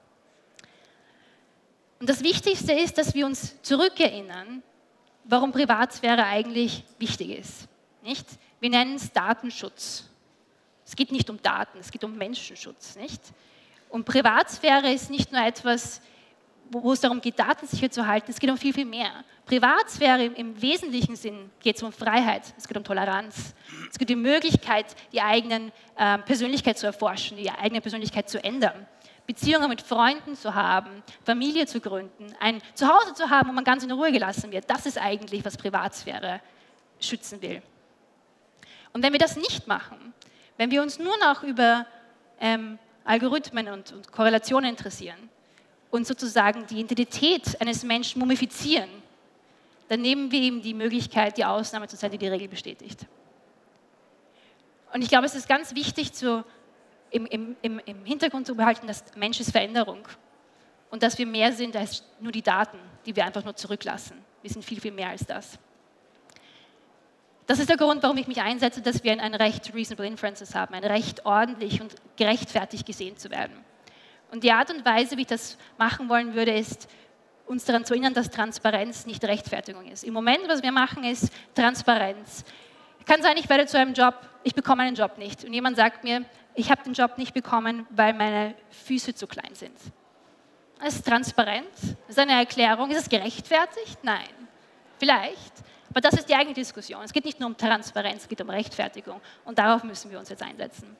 Und das Wichtigste ist, dass wir uns zurückerinnern, warum Privatsphäre eigentlich wichtig ist. Nicht? Wir nennen es Datenschutz. Es geht nicht um Daten, es geht um Menschenschutz. Nicht? Und Privatsphäre ist nicht nur etwas, wo es darum geht, Daten sicher zu halten, es geht um viel, viel mehr. Privatsphäre im wesentlichen Sinn geht es um Freiheit, es geht um Toleranz, es geht um die Möglichkeit, die eigene Persönlichkeit zu erforschen, die eigene Persönlichkeit zu ändern, Beziehungen mit Freunden zu haben, Familie zu gründen, ein Zuhause zu haben, wo man ganz in Ruhe gelassen wird. Das ist eigentlich, was Privatsphäre schützen will. Und wenn wir das nicht machen, wenn wir uns nur noch über Algorithmen und Korrelationen interessieren, und sozusagen die Identität eines Menschen mumifizieren, dann nehmen wir ihm die Möglichkeit, die Ausnahme zu sein, die die Regel bestätigt. Und ich glaube, es ist ganz wichtig, im Hintergrund zu behalten, dass Mensch ist Veränderung und dass wir mehr sind als nur die Daten, die wir einfach nur zurücklassen. Wir sind viel, viel mehr als das. Das ist der Grund, warum ich mich einsetze, dass wir ein Recht to Reasonable Inferences haben, ein Recht, ordentlich und gerechtfertigt gesehen zu werden. Und die Art und Weise, wie ich das machen wollen würde, ist, uns daran zu erinnern, dass Transparenz nicht Rechtfertigung ist. Im Moment, was wir machen, ist Transparenz. Kann sein, ich werde zu einem Job, ich bekomme einen Job nicht. Und jemand sagt mir, ich habe den Job nicht bekommen, weil meine Füße zu klein sind. Das ist transparent, das ist eine Erklärung. Ist es gerechtfertigt? Nein. Vielleicht. Aber das ist die eigene Diskussion. Es geht nicht nur um Transparenz, es geht um Rechtfertigung. Und darauf müssen wir uns jetzt einsetzen.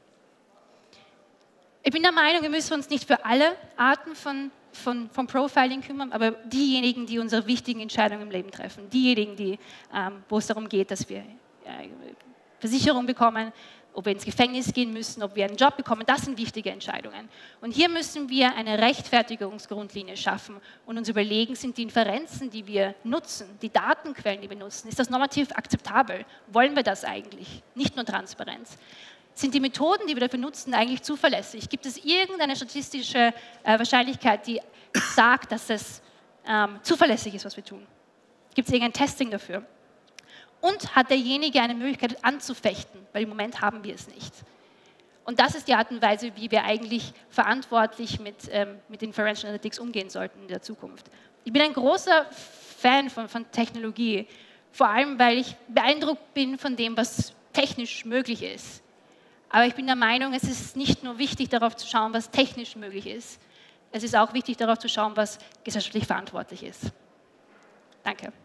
Ich bin der Meinung, wir müssen uns nicht für alle Arten von Profiling kümmern, aber diejenigen, die unsere wichtigen Entscheidungen im Leben treffen, diejenigen, wo es darum geht, dass wir Versicherung bekommen, ob wir ins Gefängnis gehen müssen, ob wir einen Job bekommen, das sind wichtige Entscheidungen. Und hier müssen wir eine Rechtfertigungsgrundlinie schaffen und uns überlegen, sind die Inferenzen, die wir nutzen, die Datenquellen, die wir nutzen, ist das normativ akzeptabel? Wollen wir das eigentlich? Nicht nur Transparenz. Sind die Methoden, die wir dafür nutzen, eigentlich zuverlässig? Gibt es irgendeine statistische Wahrscheinlichkeit, die sagt, dass es zuverlässig ist, was wir tun? Gibt es irgendein Testing dafür? Und hat derjenige eine Möglichkeit anzufechten? Weil im Moment haben wir es nicht. Und das ist die Art und Weise, wie wir eigentlich verantwortlich mit Inferential Analytics umgehen sollten in der Zukunft. Ich bin ein großer Fan von Technologie, vor allem, weil ich beeindruckt bin von dem, was technisch möglich ist. Aber ich bin der Meinung, es ist nicht nur wichtig, darauf zu schauen, was technisch möglich ist. Es ist auch wichtig, darauf zu schauen, was gesellschaftlich verantwortlich ist. Danke.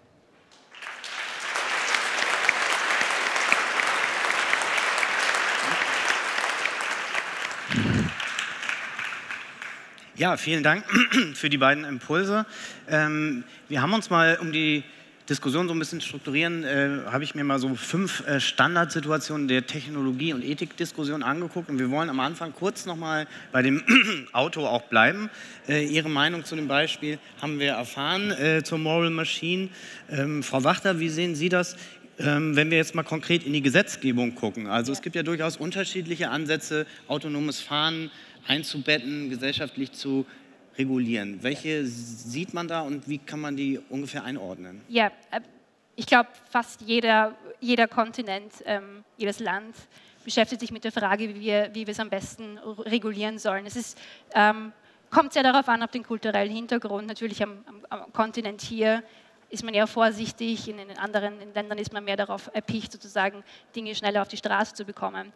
Ja, vielen Dank für die beiden Impulse. Wir haben uns mal, um die Diskussion so ein bisschen strukturieren, habe ich mir mal so 5 Standardsituationen der Technologie- und Ethikdiskussion angeguckt und wir wollen am Anfang kurz nochmal bei dem Auto auch bleiben. Ihre Meinung zu dem Beispiel haben wir erfahren zur Moral Machine. Frau Wachter, wie sehen Sie das, wenn wir jetzt mal konkret in die Gesetzgebung gucken? Also es gibt ja durchaus unterschiedliche Ansätze, autonomes Fahren einzubetten, gesellschaftlich zu regulieren. Welche sieht man da und wie kann man die ungefähr einordnen? Ja, ich glaube, fast jeder Kontinent, jedes Land beschäftigt sich mit der Frage, wie wir es am besten regulieren sollen. Kommt sehr darauf an, auf den kulturellen Hintergrund. Natürlich am Kontinent hier ist man eher vorsichtig, in den anderen Ländern ist man mehr darauf erpicht, sozusagen Dinge schneller auf die Straße zu bekommen.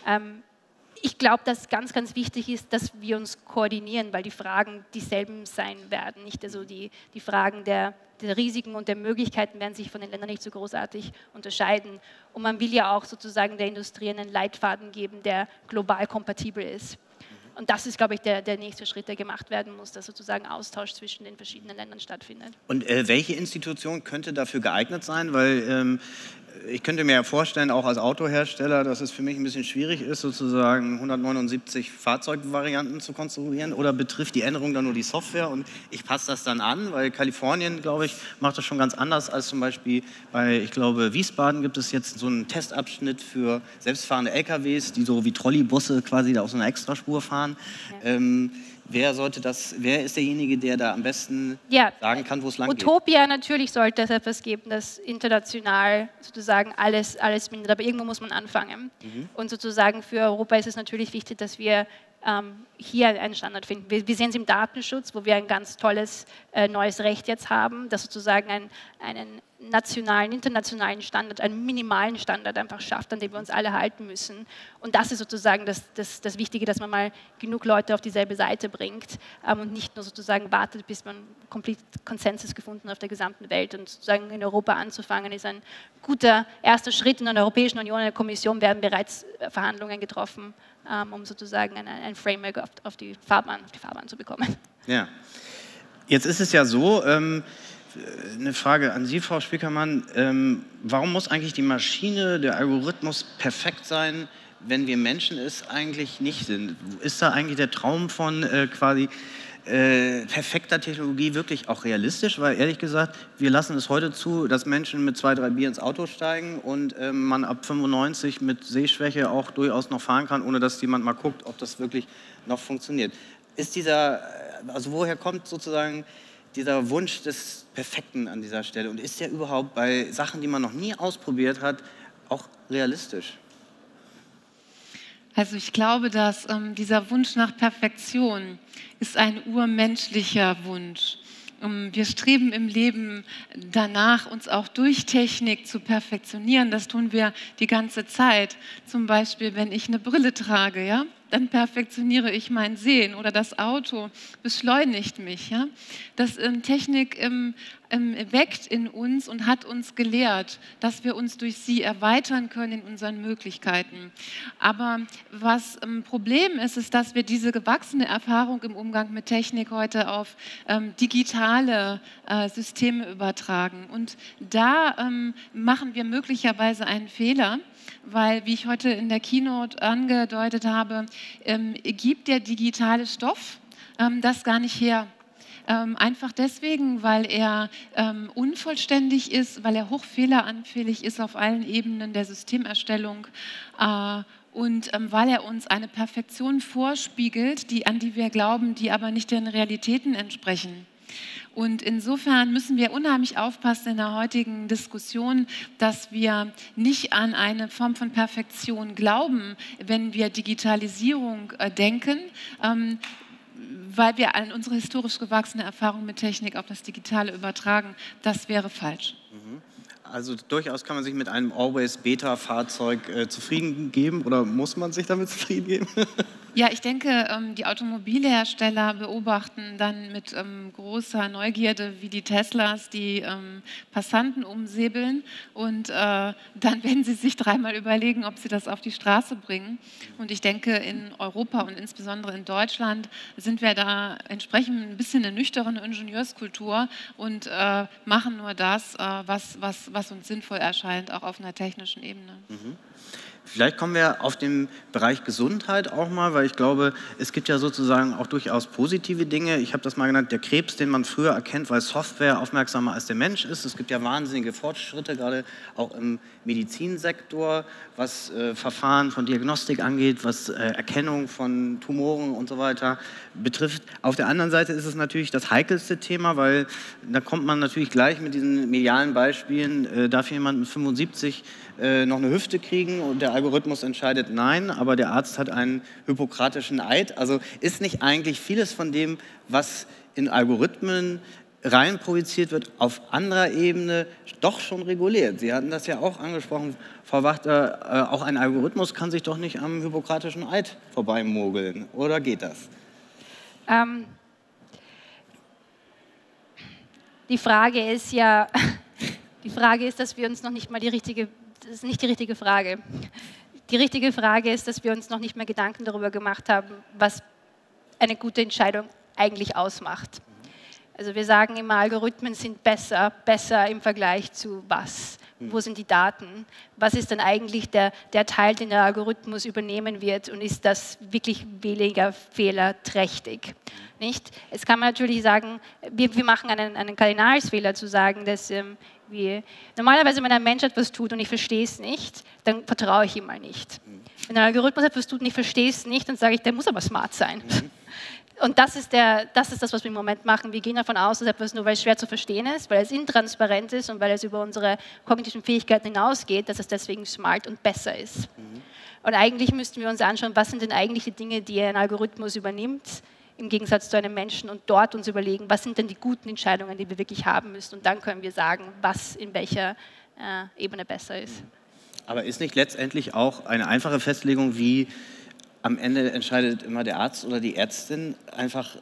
Ich glaube, dass ganz, ganz wichtig ist, dass wir uns koordinieren, weil die Fragen dieselben sein werden. Nicht also die Fragen der Risiken und der Möglichkeiten werden sich von den Ländern nicht so großartig unterscheiden. Und man will ja auch sozusagen der Industrie einen Leitfaden geben, der global kompatibel ist. Und das ist, glaube ich, der nächste Schritt, der gemacht werden muss, dass sozusagen Austausch zwischen den verschiedenen Ländern stattfindet. Und welche Institution könnte dafür geeignet sein? Weil ich könnte mir ja vorstellen, auch als Autohersteller, dass es für mich ein bisschen schwierig ist, sozusagen 179 Fahrzeugvarianten zu konstruieren. Oder betrifft die Änderung dann nur die Software und ich passe das dann an? Weil Kalifornien, glaube ich, macht das schon ganz anders als zum Beispiel bei, ich glaube, Wiesbaden gibt es jetzt so einen Testabschnitt für selbstfahrende LKWs, die so wie Trolleybusse quasi da auf so einer Extraspur fahren. Ja. Wer ist derjenige, der da am besten sagen kann, wo es lang geht? Utopia, natürlich sollte es etwas geben, das international sozusagen alles mindert, aber irgendwo muss man anfangen. Und sozusagen für Europa ist es natürlich wichtig, dass wir hier einen Standard finden. Wir sehen es im Datenschutz, wo wir ein ganz tolles neues Recht jetzt haben, das sozusagen einen nationalen, internationalen Standard, einen minimalen Standard einfach schafft, an dem wir uns alle halten müssen. Und das ist sozusagen das Wichtige, dass man mal genug Leute auf dieselbe Seite bringt und nicht nur sozusagen wartet, bis man komplett Konsensus gefunden hat auf der gesamten Welt. Und sozusagen in Europa anzufangen, ist ein guter erster Schritt. In der Europäischen Union, in der Kommission werden bereits Verhandlungen getroffen, um sozusagen ein Framework auf die Fahrbahn zu bekommen. Ja. Jetzt ist es ja so, eine Frage an Sie, Frau Spiekermann. Warum muss eigentlich die Maschine, der Algorithmus perfekt sein, wenn wir Menschen es eigentlich nicht sind? Ist da eigentlich der Traum von quasi perfekter Technologie wirklich auch realistisch? Weil ehrlich gesagt, wir lassen es heute zu, dass Menschen mit 2, 3 Bier ins Auto steigen und man ab 95 mit Sehschwäche auch durchaus noch fahren kann, ohne dass jemand mal guckt, ob das wirklich noch funktioniert. Also woher kommt sozusagen dieser Wunsch des Perfekten an dieser Stelle? Und ist der überhaupt bei Sachen, die man noch nie ausprobiert hat, auch realistisch? Also ich glaube, dass dieser Wunsch nach Perfektion ist ein urmenschlicher Wunsch. Wir streben im Leben danach, uns auch durch Technik zu perfektionieren. Das tun wir die ganze Zeit. Zum Beispiel, wenn ich eine Brille trage, ja, dann perfektioniere ich mein Sehen oder das Auto beschleunigt mich. Ja. Das Technik weckt in uns und hat uns gelehrt, dass wir uns durch sie erweitern können in unseren Möglichkeiten. Aber was ein Problem ist, ist, dass wir diese gewachsene Erfahrung im Umgang mit Technik heute auf digitale Systeme übertragen. Und da machen wir möglicherweise einen Fehler, weil, wie ich heute in der Keynote angedeutet habe, gibt der digitale Stoff das gar nicht her. Einfach deswegen, weil er unvollständig ist, weil er hochfehleranfällig ist auf allen Ebenen der Systemerstellung und weil er uns eine Perfektion vorspiegelt, an die wir glauben, die aber nicht den Realitäten entsprechen. Und insofern müssen wir unheimlich aufpassen in der heutigen Diskussion, dass wir nicht an eine Form von Perfektion glauben, wenn wir Digitalisierung denken, weil wir an unsere historisch gewachsene Erfahrung mit Technik auf das Digitale übertragen. Das wäre falsch. Also durchaus kann man sich mit einem Always-Beta-Fahrzeug zufrieden geben oder muss man sich damit zufrieden geben? Ja, ich denke, die Automobilhersteller beobachten dann mit großer Neugierde, wie die Teslas die Passanten umsäbeln und dann werden sie sich dreimal überlegen, ob sie das auf die Straße bringen. Und ich denke, in Europa und insbesondere in Deutschland sind wir da entsprechend ein bisschen eine nüchterne Ingenieurskultur und machen nur das, was uns sinnvoll erscheint, auch auf einer technischen Ebene. Vielleicht kommen wir auf den Bereich Gesundheit auch mal, weil ich glaube, es gibt ja sozusagen auch durchaus positive Dinge. Ich habe das mal genannt, der Krebs, den man früher erkennt, weil Software aufmerksamer als der Mensch ist. Es gibt ja wahnsinnige Fortschritte, gerade auch im Medizinsektor, was Verfahren von Diagnostik angeht, was Erkennung von Tumoren und so weiter betrifft. Auf der anderen Seite ist es natürlich das heikelste Thema, weil da kommt man natürlich gleich mit diesen medialen Beispielen, darf jemand mit 75 noch eine Hüfte kriegen und der Algorithmus entscheidet nein, aber der Arzt hat einen hippokratischen Eid. Also ist nicht eigentlich vieles von dem, was in Algorithmen rein projiziert wird, auf anderer Ebene doch schon reguliert? Sie hatten das ja auch angesprochen, Frau Wachter, auch ein Algorithmus kann sich doch nicht am hippokratischen Eid vorbeimogeln, oder geht das? Die Frage ist ja, dass wir uns noch nicht mal das ist nicht die richtige Frage. Die richtige Frage ist, dass wir uns noch nicht mehr Gedanken darüber gemacht haben, was eine gute Entscheidung eigentlich ausmacht. Also wir sagen immer, Algorithmen sind besser im Vergleich zu was? Wo sind die Daten? Was ist dann eigentlich der Teil, den der Algorithmus übernehmen wird und ist das wirklich weniger fehlerträchtig? Nicht? Jetzt kann man natürlich sagen, wir machen einen Kardinalsfehler zu sagen, dass normalerweise, wenn ein Mensch etwas tut und ich verstehe es nicht, dann vertraue ich ihm mal nicht. Wenn ein Algorithmus etwas tut und ich verstehe es nicht, dann sage ich, der muss aber smart sein. Und das ist das, was wir im Moment machen. Wir gehen davon aus, dass etwas nur, weil es schwer zu verstehen ist, weil es intransparent ist und weil es über unsere kognitiven Fähigkeiten hinausgeht, dass es deswegen smart und besser ist. Und eigentlich müssten wir uns anschauen, was sind denn eigentlich die Dinge, die ein Algorithmus übernimmt, im Gegensatz zu einem Menschen, und dort uns überlegen, was sind denn die guten Entscheidungen, die wir wirklich haben müssen. Und dann können wir sagen, was in welcher Ebene besser ist. Aber ist nicht letztendlich auch eine einfache Festlegung, wie am Ende entscheidet immer der Arzt oder die Ärztin, einfach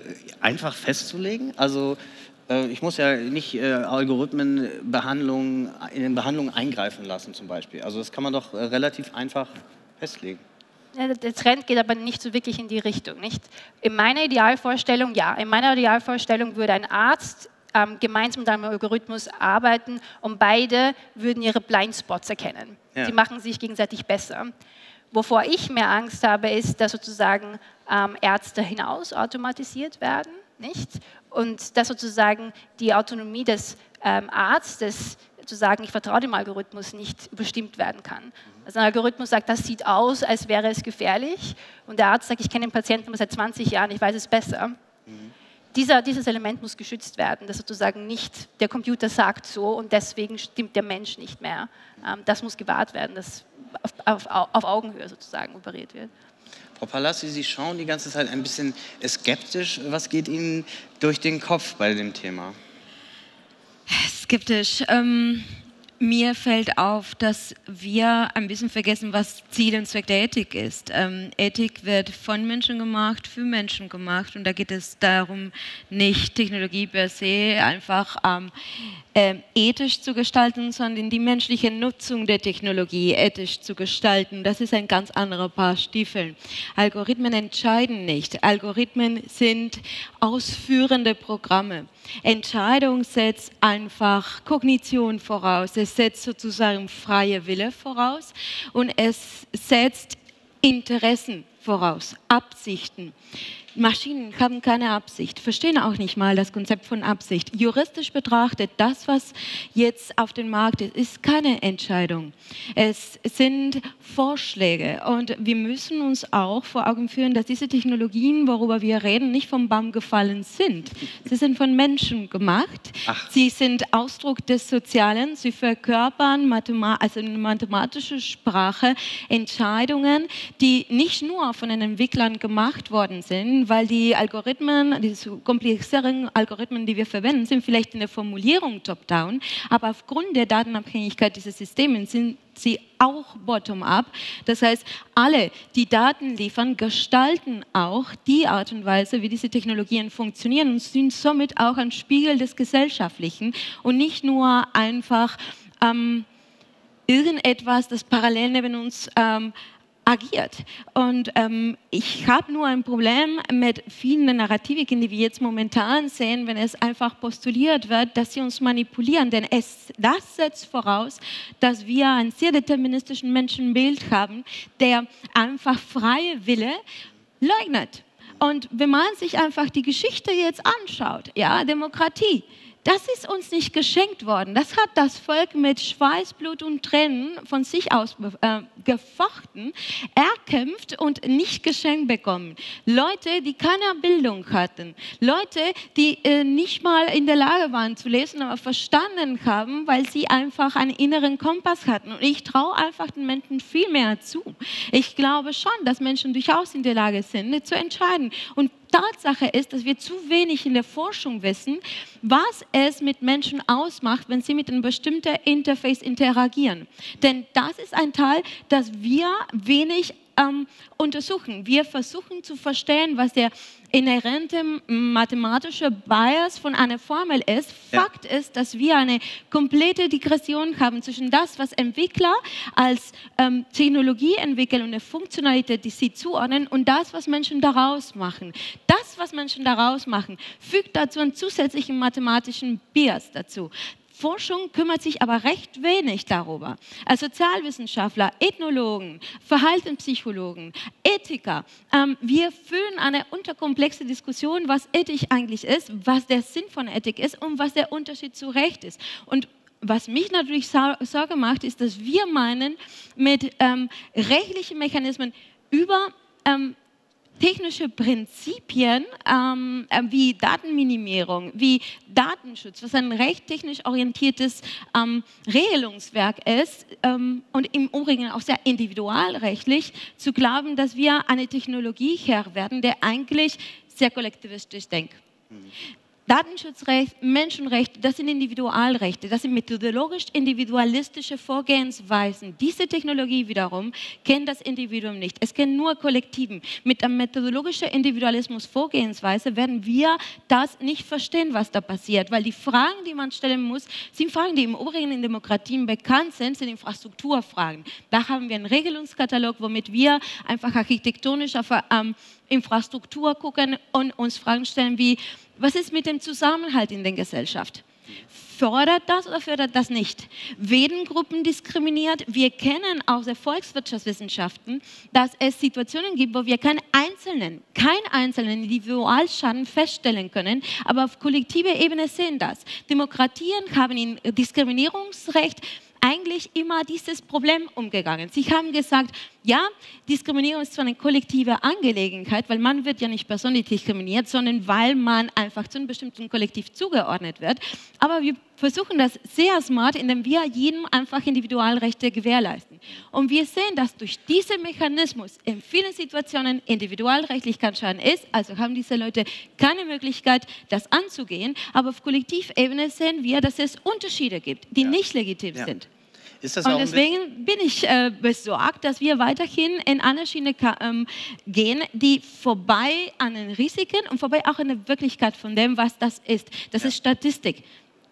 festzulegen? Also ich muss ja nicht Algorithmenbehandlungen in den Behandlungen eingreifen lassen zum Beispiel. Also das kann man doch relativ einfach festlegen. Ja, der Trend geht aber nicht so wirklich in die Richtung, nicht? In meiner Idealvorstellung, ja. In meiner Idealvorstellung würde ein Arzt gemeinsam mit einem Algorithmus arbeiten und beide würden ihre Blindspots erkennen. Ja. Sie machen sich gegenseitig besser. Wovor ich mehr Angst habe, ist, dass sozusagen Ärzte hinaus automatisiert werden, nicht? Und dass sozusagen die Autonomie des Arztes, zu sagen, ich vertraue dem Algorithmus, nicht überstimmt werden kann. Also ein Algorithmus sagt, das sieht aus, als wäre es gefährlich, und der Arzt sagt, ich kenne den Patienten seit 20 Jahren, ich weiß es besser. Dieses Element muss geschützt werden, dass sozusagen nicht der Computer sagt so und deswegen stimmt der Mensch nicht mehr. Das muss gewahrt werden, dass auf Augenhöhe sozusagen operiert wird. Frau Palassi, Sie schauen die ganze Zeit ein bisschen skeptisch. Was geht Ihnen durch den Kopf bei dem Thema? Skeptisch. Mir fällt auf, dass wir ein bisschen vergessen, was Ziel und Zweck der Ethik ist. Ethik wird von Menschen gemacht, für Menschen gemacht, und da geht es darum, nicht Technologie per se einfach ethisch zu gestalten, sondern die menschliche Nutzung der Technologie ethisch zu gestalten. Das ist ein ganz anderer Paar Stiefeln. Algorithmen entscheiden nicht. Algorithmen sind ausführende Programme. Entscheidung setzt einfach Kognition voraus. Es setzt sozusagen freie Wille voraus und es setzt Interessen voraus, Absichten. Maschinen haben keine Absicht, verstehen auch nicht mal das Konzept von Absicht. Juristisch betrachtet, das, was jetzt auf dem Markt ist, ist keine Entscheidung. Es sind Vorschläge, und wir müssen uns auch vor Augen führen, dass diese Technologien, worüber wir reden, nicht vom Baum gefallen sind. Sie sind von Menschen gemacht. Sie sind Ausdruck des Sozialen. Sie verkörpern also in mathematischer Sprache Entscheidungen, die nicht nur von den Entwicklern gemacht worden sind, weil die Algorithmen, diese komplexeren Algorithmen, die wir verwenden, sind vielleicht in der Formulierung top-down, aber aufgrund der Datenabhängigkeit dieser Systeme sind sie auch bottom-up. Das heißt, alle, die Daten liefern, gestalten auch die Art und Weise, wie diese Technologien funktionieren, und sind somit auch ein Spiegel des Gesellschaftlichen und nicht nur einfach irgendetwas, das parallel neben uns agiert. Und ich habe nur ein Problem mit vielen Narrativiken, die wir jetzt momentan sehen, wenn es einfach postuliert wird, dass sie uns manipulieren. Denn das setzt voraus, dass wir einen sehr deterministischen Menschenbild haben, der einfach freie Wille leugnet. Und wenn man sich einfach die Geschichte jetzt anschaut, ja, Demokratie, das ist uns nicht geschenkt worden. Das hat das Volk mit Schweiß, Blut und Tränen von sich aus gefochten, erkämpft und nicht geschenkt bekommen. Leute, die keine Bildung hatten, Leute, die nicht mal in der Lage waren zu lesen, aber verstanden haben, weil sie einfach einen inneren Kompass hatten. Und ich traue einfach den Menschen viel mehr zu. Ich glaube schon, dass Menschen durchaus in der Lage sind, zu entscheiden. Und Tatsache ist, dass wir zu wenig in der Forschung wissen, was es mit Menschen ausmacht, wenn sie mit einem bestimmten Interface interagieren. Denn das ist ein Teil, das wir wenig untersuchen. Wir versuchen zu verstehen, was der inhärente mathematische Bias von einer Formel ist. Fakt ist, dass wir eine komplette Digression haben zwischen das, was Entwickler als Technologie entwickeln und eine Funktionalität, die sie zuordnen, und das, was Menschen daraus machen. Das, was Menschen daraus machen, fügt dazu einen zusätzlichen mathematischen Bias dazu. Forschung kümmert sich aber recht wenig darüber. Als Sozialwissenschaftler, Ethnologen, Verhaltenspsychologen, Ethiker, wir führen eine unterkomplexe Diskussion, was Ethik eigentlich ist, was der Sinn von Ethik ist und was der Unterschied zu Recht ist. Und was mich natürlich Sorge macht, ist, dass wir meinen, mit rechtlichen Mechanismen über technische Prinzipien wie Datenminimierung, wie Datenschutz, was ein recht technisch orientiertes Regelungswerk ist und im Übrigen auch sehr individualrechtlich, zu glauben, dass wir eine Technologie Herr werden, der eigentlich sehr kollektivistisch denkt. Datenschutzrecht, Menschenrechte, das sind Individualrechte, das sind methodologisch individualistische Vorgehensweisen. Diese Technologie wiederum kennt das Individuum nicht. Es kennt nur Kollektiven. Mit einem methodologischen Individualismus Vorgehensweise werden wir das nicht verstehen, was da passiert, weil die Fragen, die man stellen muss, sind Fragen, die im Übrigen in Demokratien bekannt sind Infrastrukturfragen. Da haben wir einen Regelungskatalog, womit wir einfach architektonisch auf Infrastruktur gucken und uns Fragen stellen wie, was ist mit dem Zusammenhalt in der Gesellschaft? Fördert das oder fördert das nicht? Werden Gruppen diskriminiert? Wir kennen aus der Volkswirtschaftswissenschaften, dass es Situationen gibt, wo wir keinen einzelnen Individualschaden feststellen können, aber auf kollektiver Ebene sehen das. Demokratien haben in Diskriminierungsrecht eigentlich immer dieses Problem umgegangen. Sie haben gesagt, ja, Diskriminierung ist zwar eine kollektive Angelegenheit, weil man wird ja nicht persönlich diskriminiert, sondern weil man einfach zu einem bestimmten Kollektiv zugeordnet wird. Aber wir versuchen das sehr smart, indem wir jedem einfach Individualrechte gewährleisten. Und wir sehen, dass durch diesen Mechanismus in vielen Situationen Individualrechtlichkeit schaden ist, also haben diese Leute keine Möglichkeit, das anzugehen. Aber auf Kollektivebene sehen wir, dass es Unterschiede gibt, die nicht legitim sind. Ist das und auch deswegen bin ich besorgt, dass wir weiterhin in eine Schiene gehen, die vorbei an den Risiken und vorbei auch an der Wirklichkeit von dem, was das ist. Das ist Statistik.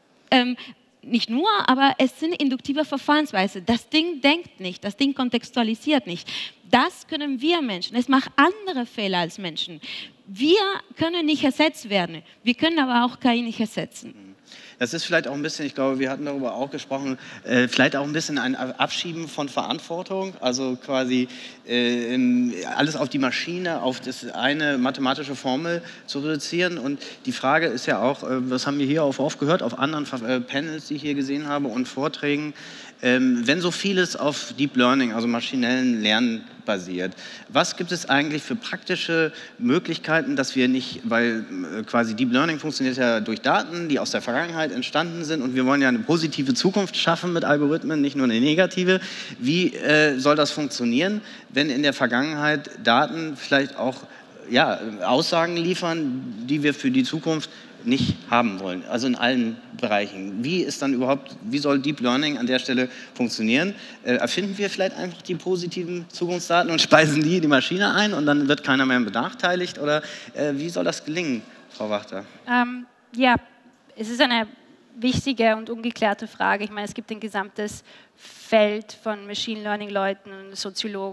Nicht nur, aber es sind induktive Verfahrensweise. Das Ding denkt nicht, das Ding kontextualisiert nicht. Das können wir Menschen. Es macht andere Fehler als Menschen. Wir können nicht ersetzt werden. Wir können aber auch KI nicht ersetzen. Das ist vielleicht auch ein bisschen, ich glaube, wir hatten darüber auch gesprochen, vielleicht auch ein bisschen ein Abschieben von Verantwortung, also quasi alles auf die Maschine, auf das eine mathematische Formel zu reduzieren. Und die Frage ist ja auch, das haben wir hier auch oft gehört, auf anderen Panels, die ich hier gesehen habe und Vorträgen, wenn so vieles auf Deep Learning, also maschinellen Lernen basiert, was gibt es eigentlich für praktische Möglichkeiten, dass wir nicht, weil quasi Deep Learning funktioniert ja durch Daten, die aus der Vergangenheit entstanden sind und wir wollen ja eine positive Zukunft schaffen mit Algorithmen, nicht nur eine negative. Wie soll das funktionieren, wenn in der Vergangenheit Daten vielleicht auch Aussagen liefern, die wir für die Zukunft nicht haben wollen, also in allen Bereichen. Wie soll Deep Learning an der Stelle funktionieren? Erfinden wir vielleicht einfach die positiven Zukunftsdaten und speisen die in die Maschine ein und dann wird keiner mehr benachteiligt? Oder wie soll das gelingen, Frau Wachter? Ja, es ist eine wichtige und ungeklärte Frage. Ich meine, es gibt ein gesamtes Feld von Machine Learning-Leuten und Soziologen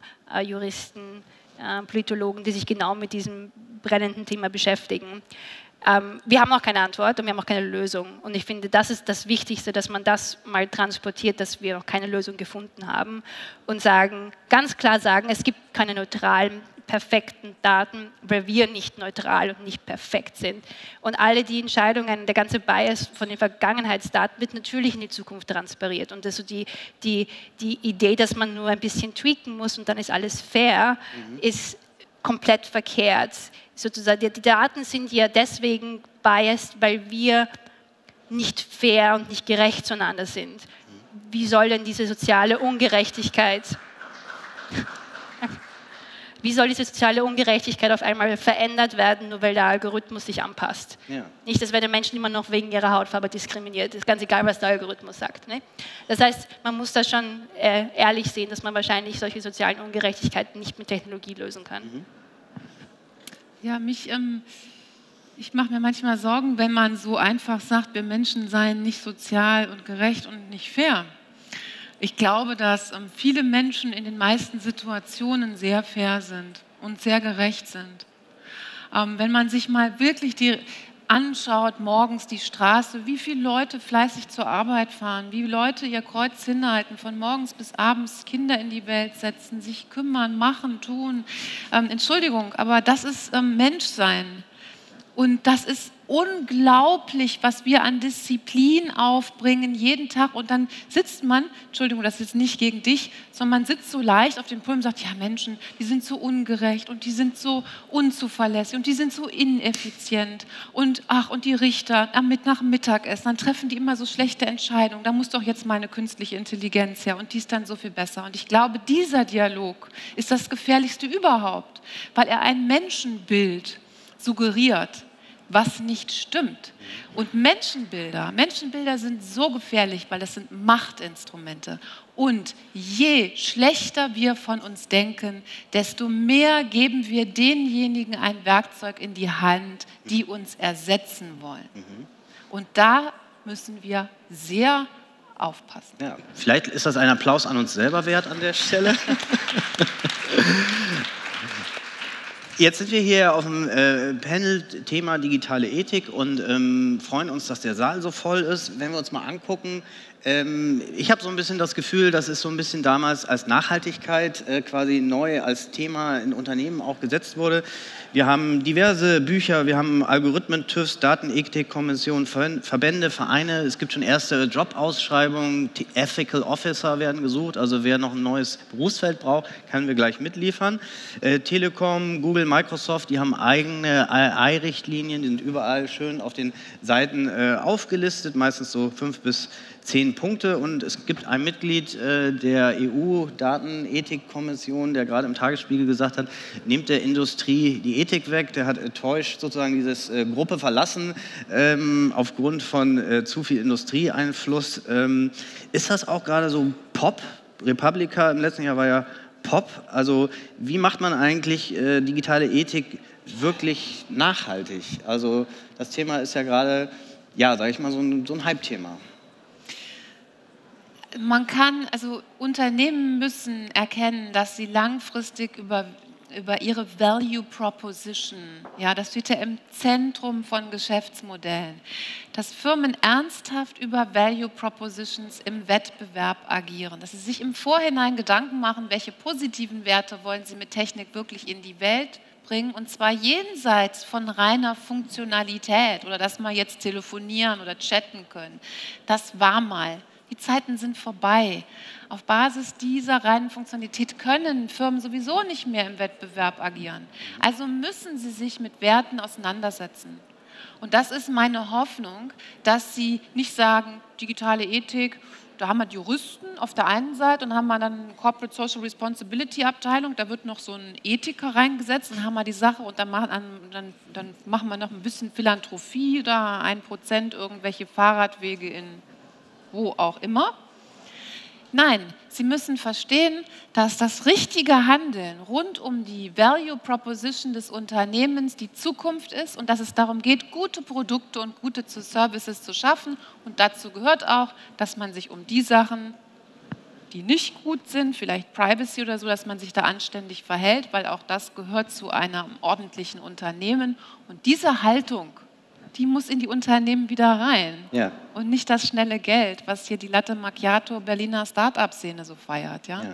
Juristen, Politologen, die sich genau mit diesem brennenden Thema beschäftigen. Wir haben auch keine Antwort und wir haben auch keine Lösung. Und ich finde, das ist das Wichtigste, dass man das mal transportiert, dass wir noch keine Lösung gefunden haben und ganz klar sagen, es gibt keine neutralen, perfekten Daten, weil wir nicht neutral und nicht perfekt sind. Und alle die Entscheidungen, der ganze Bias von den Vergangenheitsdaten wird natürlich in die Zukunft transferiert. Und also die Idee, dass man nur ein bisschen tweaken muss und dann ist alles fair, ist komplett verkehrt. Sozusagen, die Daten sind ja deswegen biased, weil wir nicht fair und nicht gerecht zueinander sind. Wie soll denn diese soziale Ungerechtigkeit auf einmal verändert werden, nur weil der Algorithmus sich anpasst? Ja. Nicht, dass werden Menschen immer noch wegen ihrer Hautfarbe diskriminiert. Es ist ganz egal, was der Algorithmus sagt. Ne? Das heißt, man muss da schon ehrlich sehen, dass man wahrscheinlich solche sozialen Ungerechtigkeiten nicht mit Technologie lösen kann. Ja, ich mache mir manchmal Sorgen, wenn man so einfach sagt, wir Menschen seien nicht sozial und gerecht und nicht fair. Ich glaube, dass viele Menschen in den meisten Situationen sehr fair sind und sehr gerecht sind. Wenn man sich mal wirklich anschaut, morgens die Straße, wie viele Leute fleißig zur Arbeit fahren, wie Leute ihr Kreuz hinhalten, von morgens bis abends Kinder in die Welt setzen, sich kümmern, machen, tun. Entschuldigung, aber das ist Menschsein. Und das ist unglaublich, was wir an Disziplin aufbringen, jeden Tag. Und dann sitzt man, Entschuldigung, das ist jetzt nicht gegen dich, sondern man sitzt so leicht auf dem Pult und sagt, ja Menschen, die sind so ungerecht und die sind so unzuverlässig und die sind so ineffizient. Und und die Richter nach dem Mittagessen, dann treffen die immer so schlechte Entscheidungen. Da muss doch jetzt mal eine künstliche Intelligenz her und die ist dann so viel besser. Und ich glaube, dieser Dialog ist das Gefährlichste überhaupt, weil er ein Menschenbild suggeriert, was nicht stimmt. Und Menschenbilder sind so gefährlich, weil das sind Machtinstrumente. Und je schlechter wir von uns denken, desto mehr geben wir denjenigen ein Werkzeug in die Hand, die uns ersetzen wollen. Und da müssen wir sehr aufpassen. Ja, vielleicht ist das ein Applaus an uns selber wert an der Stelle. Jetzt sind wir hier auf dem Panel Thema digitale Ethik und freuen uns, dass der Saal so voll ist. Wenn wir uns mal angucken, ich habe so ein bisschen das Gefühl, das ist so ein bisschen damals als Nachhaltigkeit quasi neu als Thema in Unternehmen auch gesetzt wurde. Wir haben diverse Bücher, wir haben Algorithmen, TÜVs, Datenethikkommissionen, Verbände, Vereine. Es gibt schon erste Jobausschreibungen, Ethical Officer werden gesucht. Also wer noch ein neues Berufsfeld braucht, können wir gleich mitliefern. Telekom, Google, Microsoft, die haben eigene AI-Richtlinien, die sind überall schön auf den Seiten aufgelistet, meistens so 5 bis 10 Punkte. Und es gibt ein Mitglied der EU-Datenethikkommission, der gerade im Tagesspiegel gesagt hat, nehmt der Industrie die Ethik weg. Der hat enttäuscht sozusagen diese Gruppe verlassen aufgrund von zu viel Industrieeinfluss. Ist das auch gerade so Pop? Republika im letzten Jahr war ja Pop. Also wie macht man eigentlich digitale Ethik wirklich nachhaltig? Also das Thema ist ja gerade, ja, sage ich mal, so ein Hype-Thema. Unternehmen müssen erkennen, dass sie langfristig über ihre Value Proposition, ja, das steht ja im Zentrum von Geschäftsmodellen, dass Firmen ernsthaft über Value Propositions im Wettbewerb agieren, dass sie sich im Vorhinein Gedanken machen, welche positiven Werte wollen sie mit Technik wirklich in die Welt bringen, und zwar jenseits von reiner Funktionalität oder dass wir jetzt telefonieren oder chatten können. Das war mal. Die Zeiten sind vorbei. Auf Basis dieser reinen Funktionalität können Firmen sowieso nicht mehr im Wettbewerb agieren. Also müssen sie sich mit Werten auseinandersetzen. Und das ist meine Hoffnung, dass sie nicht sagen, digitale Ethik, da haben wir die Juristen auf der einen Seite und haben wir dann eine Corporate Social Responsibility Abteilung, da wird noch so ein Ethiker reingesetzt und haben wir die Sache und dann machen wir noch ein bisschen Philanthropie, da 1% irgendwelche Fahrradwege in wo auch immer. Nein, Sie müssen verstehen, dass das richtige Handeln rund um die Value Proposition des Unternehmens die Zukunft ist und dass es darum geht, gute Produkte und gute Services zu schaffen. Und dazu gehört auch, dass man sich um die Sachen die nicht gut sind, vielleicht Privacy oder so, dass man sich da anständig verhält, weil auch das gehört zu einem ordentlichen Unternehmen. Und diese Haltung, die muss in die Unternehmen wieder rein. Ja. Und nicht das schnelle Geld, was hier die Latte Macchiato Berliner Start-up-Szene so feiert. Ja?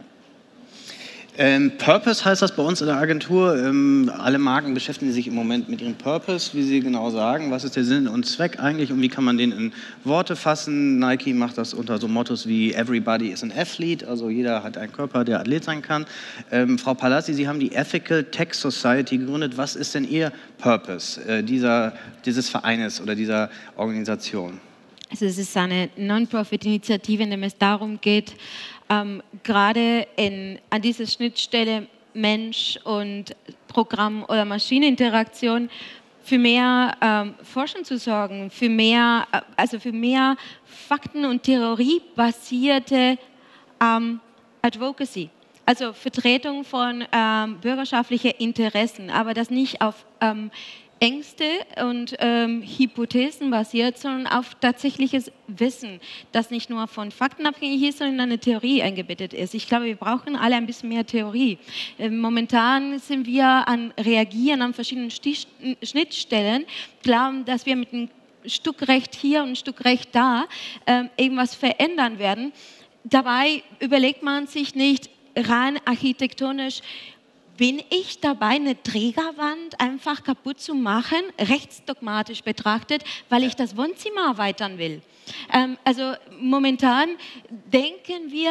Purpose heißt das bei uns in der Agentur. Alle Marken beschäftigen sich im Moment mit ihrem Purpose, wie sie genau sagen, was ist der Sinn und Zweck eigentlich und wie kann man den in Worte fassen. Nike macht das unter so Mottos wie Everybody is an Athlete, also jeder hat einen Körper, der Athlet sein kann. Frau Palassi, Sie haben die Ethical Tech Society gegründet. Was ist denn Ihr Purpose dieses Vereines oder dieser Organisation? Also es ist eine Non-Profit-Initiative, in der es darum geht, gerade an dieser Schnittstelle Mensch und Programm- oder Maschineninteraktion für mehr Forschung zu sorgen, für mehr Fakten- und Theoriebasierte Advocacy. Also Vertretung von bürgerschaftlichen Interessen, aber das nicht auf Ängste und Hypothesen basiert, sondern auf tatsächliches Wissen, das nicht nur von Fakten abhängig ist, sondern in eine Theorie eingebettet ist. Ich glaube, wir brauchen alle ein bisschen mehr Theorie. Momentan sind wir reagieren an verschiedenen Schnittstellen, glauben, dass wir mit einem Stück Recht hier und ein Stück Recht da irgendwas verändern werden. Dabei überlegt man sich nicht rein architektonisch, bin ich dabei, eine Trägerwand einfach kaputt zu machen, rechtsdogmatisch betrachtet, weil ich das Wohnzimmer erweitern will? Also momentan denken wir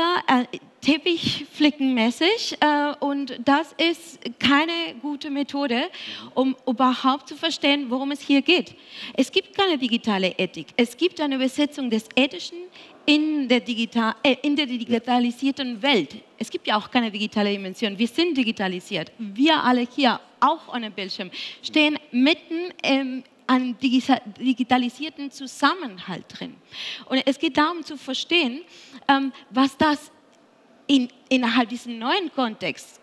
teppichflickenmäßig und das ist keine gute Methode, um überhaupt zu verstehen, worum es hier geht. Es gibt keine digitale Ethik. Es gibt eine Übersetzung des Ethischen in der digitalisierten Welt. Es gibt ja auch keine digitale Dimension. Wir sind digitalisiert. Wir alle hier, auch an dem Bildschirm, stehen mitten einem digitalisierten Zusammenhalt drin. Und es geht darum zu verstehen, was das innerhalb dieses neuen Kontexts,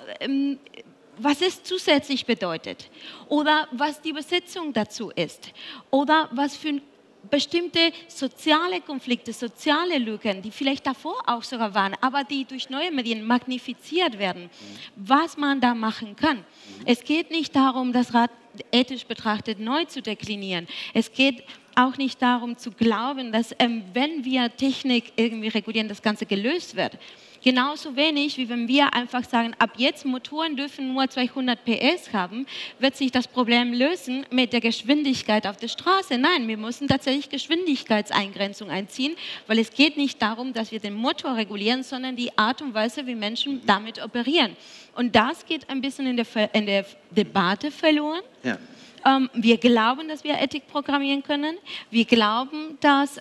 was es zusätzlich bedeutet oder was die Übersetzung dazu ist oder was für bestimmte soziale Konflikte, soziale Lücken, die vielleicht davor auch sogar waren, aber die durch neue Medien magnifiziert werden, was man da machen kann. Es geht nicht darum, das Rad ethisch betrachtet neu zu deklinieren. Es geht auch nicht darum zu glauben, dass wenn wir Technik irgendwie regulieren, das Ganze gelöst wird. Genauso wenig, wie wenn wir einfach sagen, ab jetzt Motoren dürfen nur 200 PS haben, wird sich das Problem lösen mit der Geschwindigkeit auf der Straße. Nein, wir müssen tatsächlich Geschwindigkeitseingrenzung einziehen, weil es geht nicht darum, dass wir den Motor regulieren, sondern die Art und Weise, wie Menschen damit operieren. Und das geht ein bisschen in der Debatte verloren. Ja. Wir glauben, dass wir Ethik programmieren können. Wir glauben, dass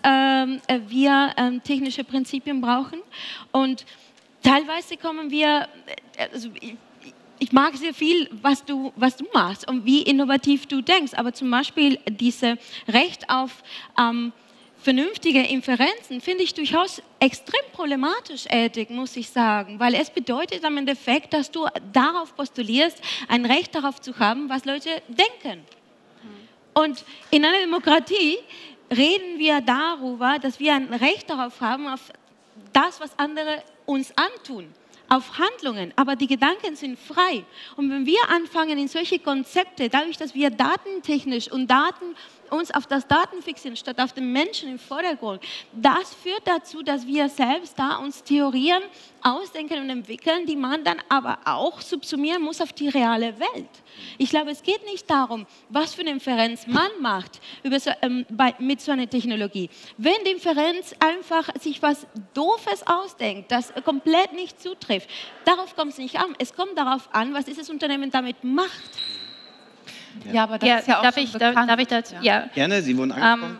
wir technische Prinzipien brauchen. Und teilweise kommen wir, also ich mag sehr viel, was du machst und wie innovativ du denkst. Aber zum Beispiel dieses Recht auf vernünftige Inferenzen finde ich durchaus extrem problematisch, Ethik, muss ich sagen, weil es bedeutet am Endeffekt, dass du darauf postulierst, ein Recht darauf zu haben, was Leute denken. Und in einer Demokratie reden wir darüber, dass wir ein Recht darauf haben, auf das, was andere uns antun, auf Handlungen, aber die Gedanken sind frei. Und wenn wir anfangen in solche Konzepte, dadurch, dass wir datentechnisch und uns auf das Daten fixieren, statt auf den Menschen im Vordergrund, das führt dazu, dass wir selbst da uns Theorien ausdenken und entwickeln, die man dann aber auch subsumieren muss auf die reale Welt. Ich glaube, es geht nicht darum, was für eine Inferenz man macht mit so einer Technologie. Wenn die Inferenz einfach sich was Doofes ausdenkt, das komplett nicht zutrifft, darauf kommt es nicht an. Es kommt darauf an, was dieses Unternehmen damit macht. Ja, aber das ist ja auch darf ich dazu? Ja. Gerne, Sie wurden angesprochen.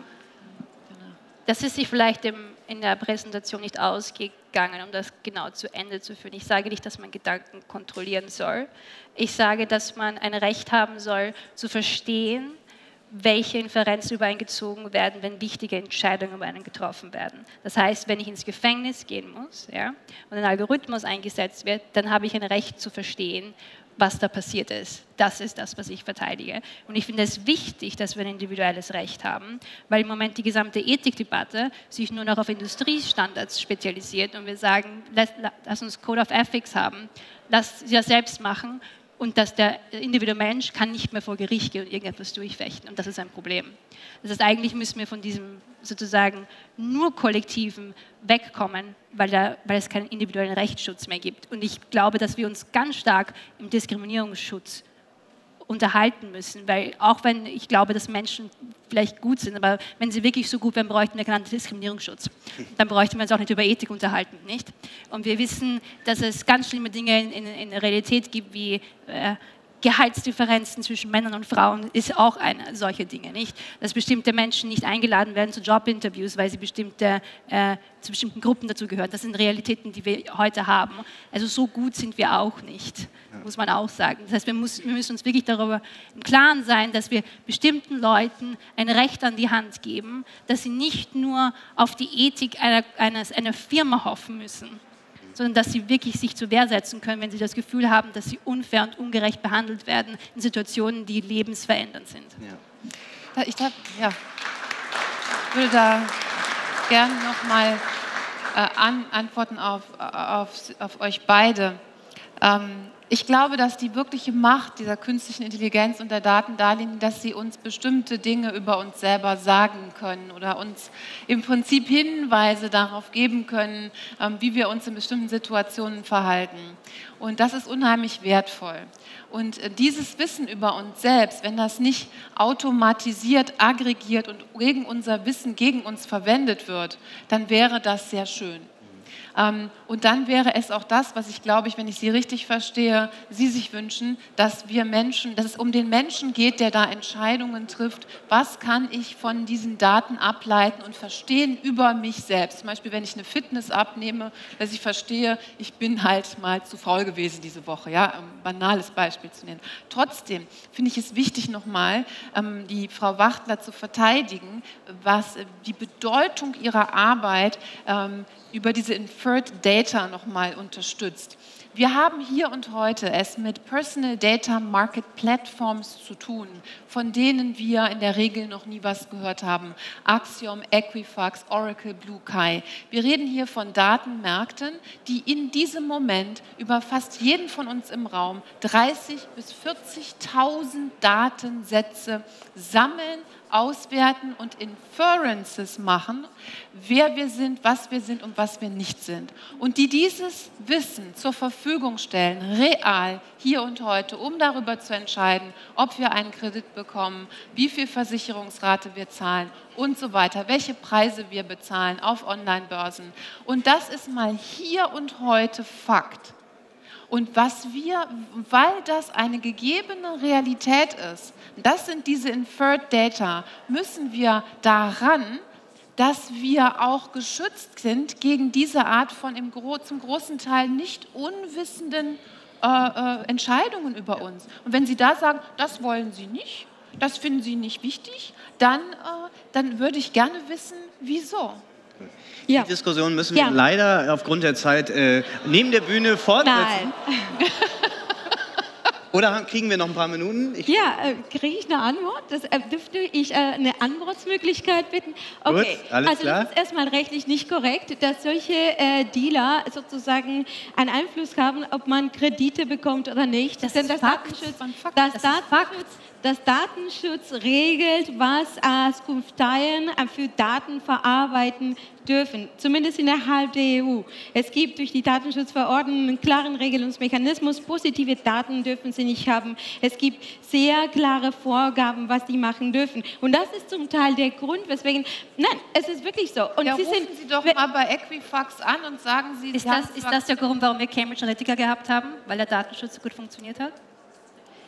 Das ist sich vielleicht in der Präsentation nicht ausgegangen, um das genau zu Ende zu führen. Ich sage nicht, dass man Gedanken kontrollieren soll. Ich sage, dass man ein Recht haben soll, zu verstehen, welche Inferenzen über einen gezogen werden, wenn wichtige Entscheidungen über einen getroffen werden. Das heißt, wenn ich ins Gefängnis gehen muss und ein Algorithmus eingesetzt wird, dann habe ich ein Recht zu verstehen, was da passiert ist. Das ist das, was ich verteidige. Und ich finde es wichtig, dass wir ein individuelles Recht haben, weil im Moment die gesamte Ethikdebatte sich nur noch auf Industriestandards spezialisiert und wir sagen, lass uns Code of Ethics haben, lass sie das selbst machen und dass der individuelle Mensch kann nicht mehr vor Gericht gehen und irgendetwas durchfechten. Und das ist ein Problem. Das heißt, eigentlich müssen wir von diesem sozusagen nur Kollektiven wegkommen, weil es keinen individuellen Rechtsschutz mehr gibt. Und ich glaube, dass wir uns ganz stark im Diskriminierungsschutz unterhalten müssen, weil auch wenn ich glaube, dass Menschen vielleicht gut sind, aber wenn sie wirklich so gut wären, bräuchten wir keinen Diskriminierungsschutz. Dann bräuchten wir uns auch nicht über Ethik unterhalten, nicht? Und wir wissen, dass es ganz schlimme Dinge in der Realität gibt, wie Gehaltsdifferenzen zwischen Männern und Frauen ist auch eine solche Dinge, nicht? Dass bestimmte Menschen nicht eingeladen werden zu Jobinterviews, weil sie zu bestimmten Gruppen dazugehören. Das sind Realitäten, die wir heute haben. Also so gut sind wir auch nicht, muss man auch sagen. Das heißt, wir müssen uns wirklich darüber im Klaren sein, dass wir bestimmten Leuten ein Recht an die Hand geben, dass sie nicht nur auf die Ethik einer Firma hoffen müssen, sondern dass sie wirklich sich zur Wehr setzen können, wenn sie das Gefühl haben, dass sie unfair und ungerecht behandelt werden in Situationen, die lebensverändernd sind. Ja. Ich würde da gerne nochmal antworten auf euch beide. Ich glaube, dass die wirkliche Macht dieser künstlichen Intelligenz und der Daten da liegt, dass sie uns bestimmte Dinge über uns selber sagen können oder uns im Prinzip Hinweise darauf geben können, wie wir uns in bestimmten Situationen verhalten. Und das ist unheimlich wertvoll. Und dieses Wissen über uns selbst, wenn das nicht automatisiert, aggregiert und gegen unser Wissen, gegen uns verwendet wird, dann wäre das sehr schön. Und dann wäre es auch das, was ich glaube, wenn ich Sie richtig verstehe, Sie sich wünschen, dass es um den Menschen geht, der da Entscheidungen trifft. Was kann ich von diesen Daten ableiten und verstehen über mich selbst? Zum Beispiel, wenn ich eine Fitness abnehme, dass ich verstehe, ich bin halt mal zu faul gewesen diese Woche, ja, ein banales Beispiel zu nennen. Trotzdem finde ich es wichtig, nochmal die Frau Wachtler zu verteidigen, was die Bedeutung ihrer Arbeit über diese Inferred Data nochmal unterstützt. Wir haben hier und heute es mit Personal Data Market Platforms zu tun, von denen wir in der Regel noch nie was gehört haben. Axiom, Equifax, Oracle, BlueKai. Wir reden hier von Datenmärkten, die in diesem Moment über fast jeden von uns im Raum 30.000 bis 40.000 Datensätze sammeln, auswerten und Inferences machen, wer wir sind und was wir nicht sind. Und die dieses Wissen zur Verfügung stellen, real, hier und heute, um darüber zu entscheiden, ob wir einen Kredit bekommen, wie viel Versicherungsrate wir zahlen und so weiter, welche Preise wir bezahlen auf Online-Börsen. Und das ist mal hier und heute Fakt. Und weil das eine gegebene Realität ist, das sind diese Inferred Data, müssen wir daran, dass wir auch geschützt sind gegen diese Art von zum großen Teil nicht unwissenden Entscheidungen über uns. Und wenn Sie da sagen, das wollen Sie nicht, das finden Sie nicht wichtig, dann würde ich gerne wissen, wieso. Die Diskussion müssen wir leider aufgrund der Zeit neben der Bühne fortsetzen. Nein. Oder kriegen wir noch ein paar Minuten? Kriege ich eine Antwort? Dürfte ich eine Antwortmöglichkeit bitten? Okay, gut, alles klar. Das ist erstmal rechtlich nicht korrekt, dass solche Dealer sozusagen einen Einfluss haben, ob man Kredite bekommt oder nicht. Das ist Fakt. Das Datenschutz regelt, was Auskunfteien für Daten verarbeiten dürfen, zumindest innerhalb der EU. Es gibt durch die Datenschutzverordnung einen klaren Regelungsmechanismus. Positive Daten dürfen sie nicht haben. Es gibt sehr klare Vorgaben, was die machen dürfen. Und das ist zum Teil der Grund, weswegen, nein, es ist wirklich so. Und rufen Sie doch mal bei Equifax an und sagen Sie... Ist das der Grund, warum wir Cambridge Analytica gehabt haben? Weil der Datenschutz so gut funktioniert hat?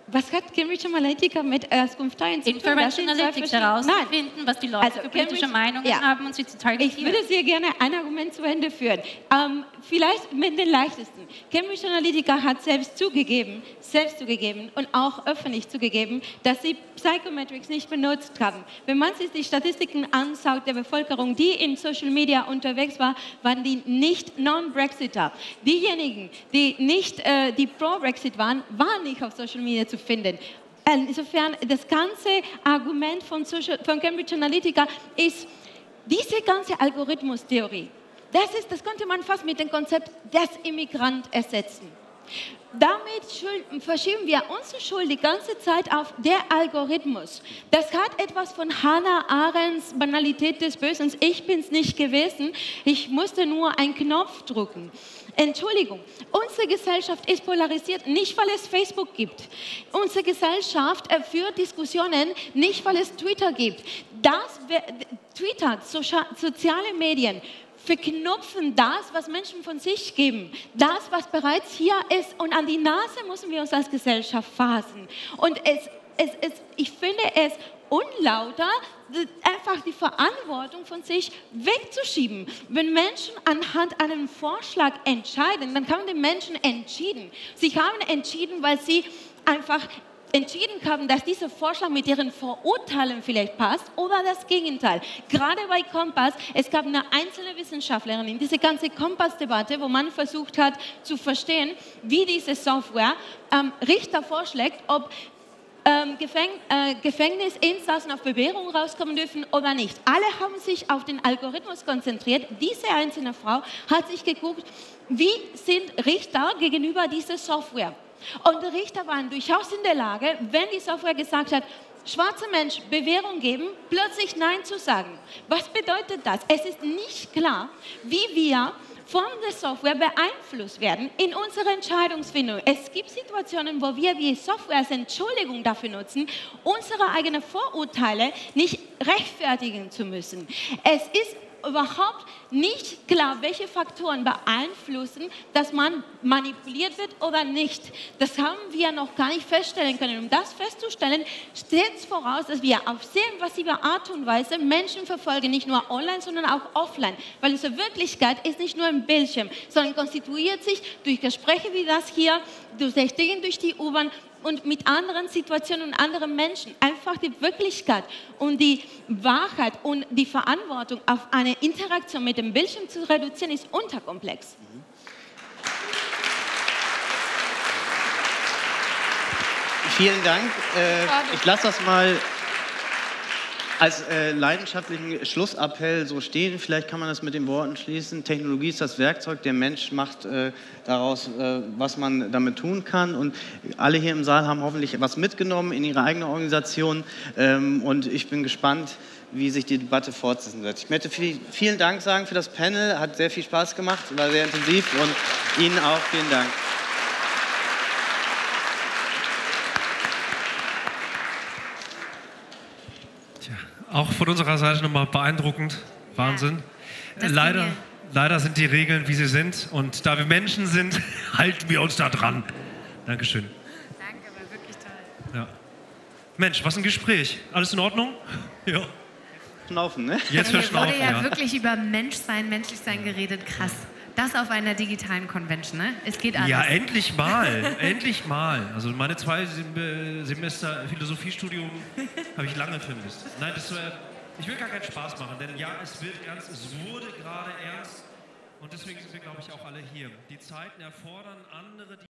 Was hat Cambridge Analytica mit Auskunfteien zu tun? Information Analytics herauszufinden, was die Leute für politische Meinungen haben und sie zu targetieren. Ich würde sehr gerne ein Argument zu Ende führen. Vielleicht mit den leichtesten. Cambridge Analytica hat selbst zugegeben und auch öffentlich zugegeben, dass sie Psychometrics nicht benutzt haben. Wenn man sich die Statistiken anschaut der Bevölkerung, die in Social Media unterwegs war, waren die nicht Non-Brexiter. Diejenigen, die nicht die Pro-Brexit waren nicht auf Social Media zu finden. Insofern, das ganze Argument von Cambridge Analytica ist diese ganze Algorithmustheorie. Das konnte man fast mit dem Konzept des Immigrant ersetzen. Damit verschieben wir unsere Schuld die ganze Zeit auf der Algorithmus. Das hat etwas von Hannah Arendts Banalität des Bösen. Ich bin es nicht gewesen, ich musste nur einen Knopf drücken. Entschuldigung, unsere Gesellschaft ist polarisiert, nicht weil es Facebook gibt. Unsere Gesellschaft führt Diskussionen, nicht weil es Twitter gibt. Twitter, soziale Medien, verknüpfen das, was Menschen von sich geben, das, was bereits hier ist, und an die Nase müssen wir uns als Gesellschaft fassen. Und ich finde es unlauter, einfach die Verantwortung von sich wegzuschieben. Wenn Menschen anhand einem Vorschlag entscheiden, dann haben die Menschen entschieden. Sie haben entschieden, weil sie einfach entschieden haben, dass dieser Vorschlag mit ihren Vorurteilen vielleicht passt oder das Gegenteil. Gerade bei Kompass, es gab eine einzelne Wissenschaftlerin in dieser ganzen Kompass-Debatte, wo man versucht hat zu verstehen, wie diese Software Richter vorschlägt, ob Gefängnisinsassen auf Bewährung rauskommen dürfen oder nicht. Alle haben sich auf den Algorithmus konzentriert. Diese einzelne Frau hat sich geguckt, wie sind Richter gegenüber dieser Software. Und die Richter waren durchaus in der Lage, wenn die Software gesagt hat, schwarzer Mensch Bewährung geben, plötzlich Nein zu sagen. Was bedeutet das? Es ist nicht klar, wie wir von der Software beeinflusst werden in unserer Entscheidungsfindung. Es gibt Situationen, wo wir die Software als Entschuldigung dafür nutzen, unsere eigenen Vorurteile nicht rechtfertigen zu müssen. Es ist überhaupt nicht klar, welche Faktoren beeinflussen, dass man manipuliert wird oder nicht. Das haben wir noch gar nicht feststellen können. Um das festzustellen, steht es voraus, dass wir auf sehr invasive Art und Weise Menschen verfolgen, nicht nur online, sondern auch offline. Weil unsere Wirklichkeit ist nicht nur ein Bildschirm, sondern konstituiert sich durch Gespräche wie das hier, durch Stehen durch die U-Bahn und mit anderen Situationen und anderen Menschen. Einfach die Wirklichkeit und die Wahrheit und die Verantwortung auf eine Interaktion mit dem Bildschirm zu reduzieren, ist unterkomplex. Vielen Dank. Ich lasse das mal als leidenschaftlichen Schlussappell so stehen. Vielleicht kann man das mit den Worten schließen. Technologie ist das Werkzeug, der Mensch macht daraus, was man damit tun kann. Und alle hier im Saal haben hoffentlich was mitgenommen in ihre eigene Organisation. Und ich bin gespannt, wie sich die Debatte fortsetzen wird. Ich möchte vielen Dank sagen für das Panel. Hat sehr viel Spaß gemacht, war sehr intensiv. Und Ihnen auch vielen Dank. Auch von unserer Seite nochmal beeindruckend, Wahnsinn. Leider sind die Regeln, wie sie sind. Und da wir Menschen sind, halten wir uns da dran. Dankeschön. Danke, war wirklich toll. Ja. Mensch, was ein Gespräch. Alles in Ordnung? Ja. Schnaufen, ne? Jetzt wurde ja wirklich über Menschsein, Menschlichsein geredet. Krass. Das auf einer digitalen Convention, ne? Es geht alles. Ja, endlich mal. Endlich mal. Also meine 2 Semester Philosophiestudium habe ich lange vermisst. Nein, ich will gar keinen Spaß machen, denn ja, es wird ernst, es wurde gerade ernst. Und deswegen sind wir, glaube ich, auch alle hier. Die Zeiten erfordern andere...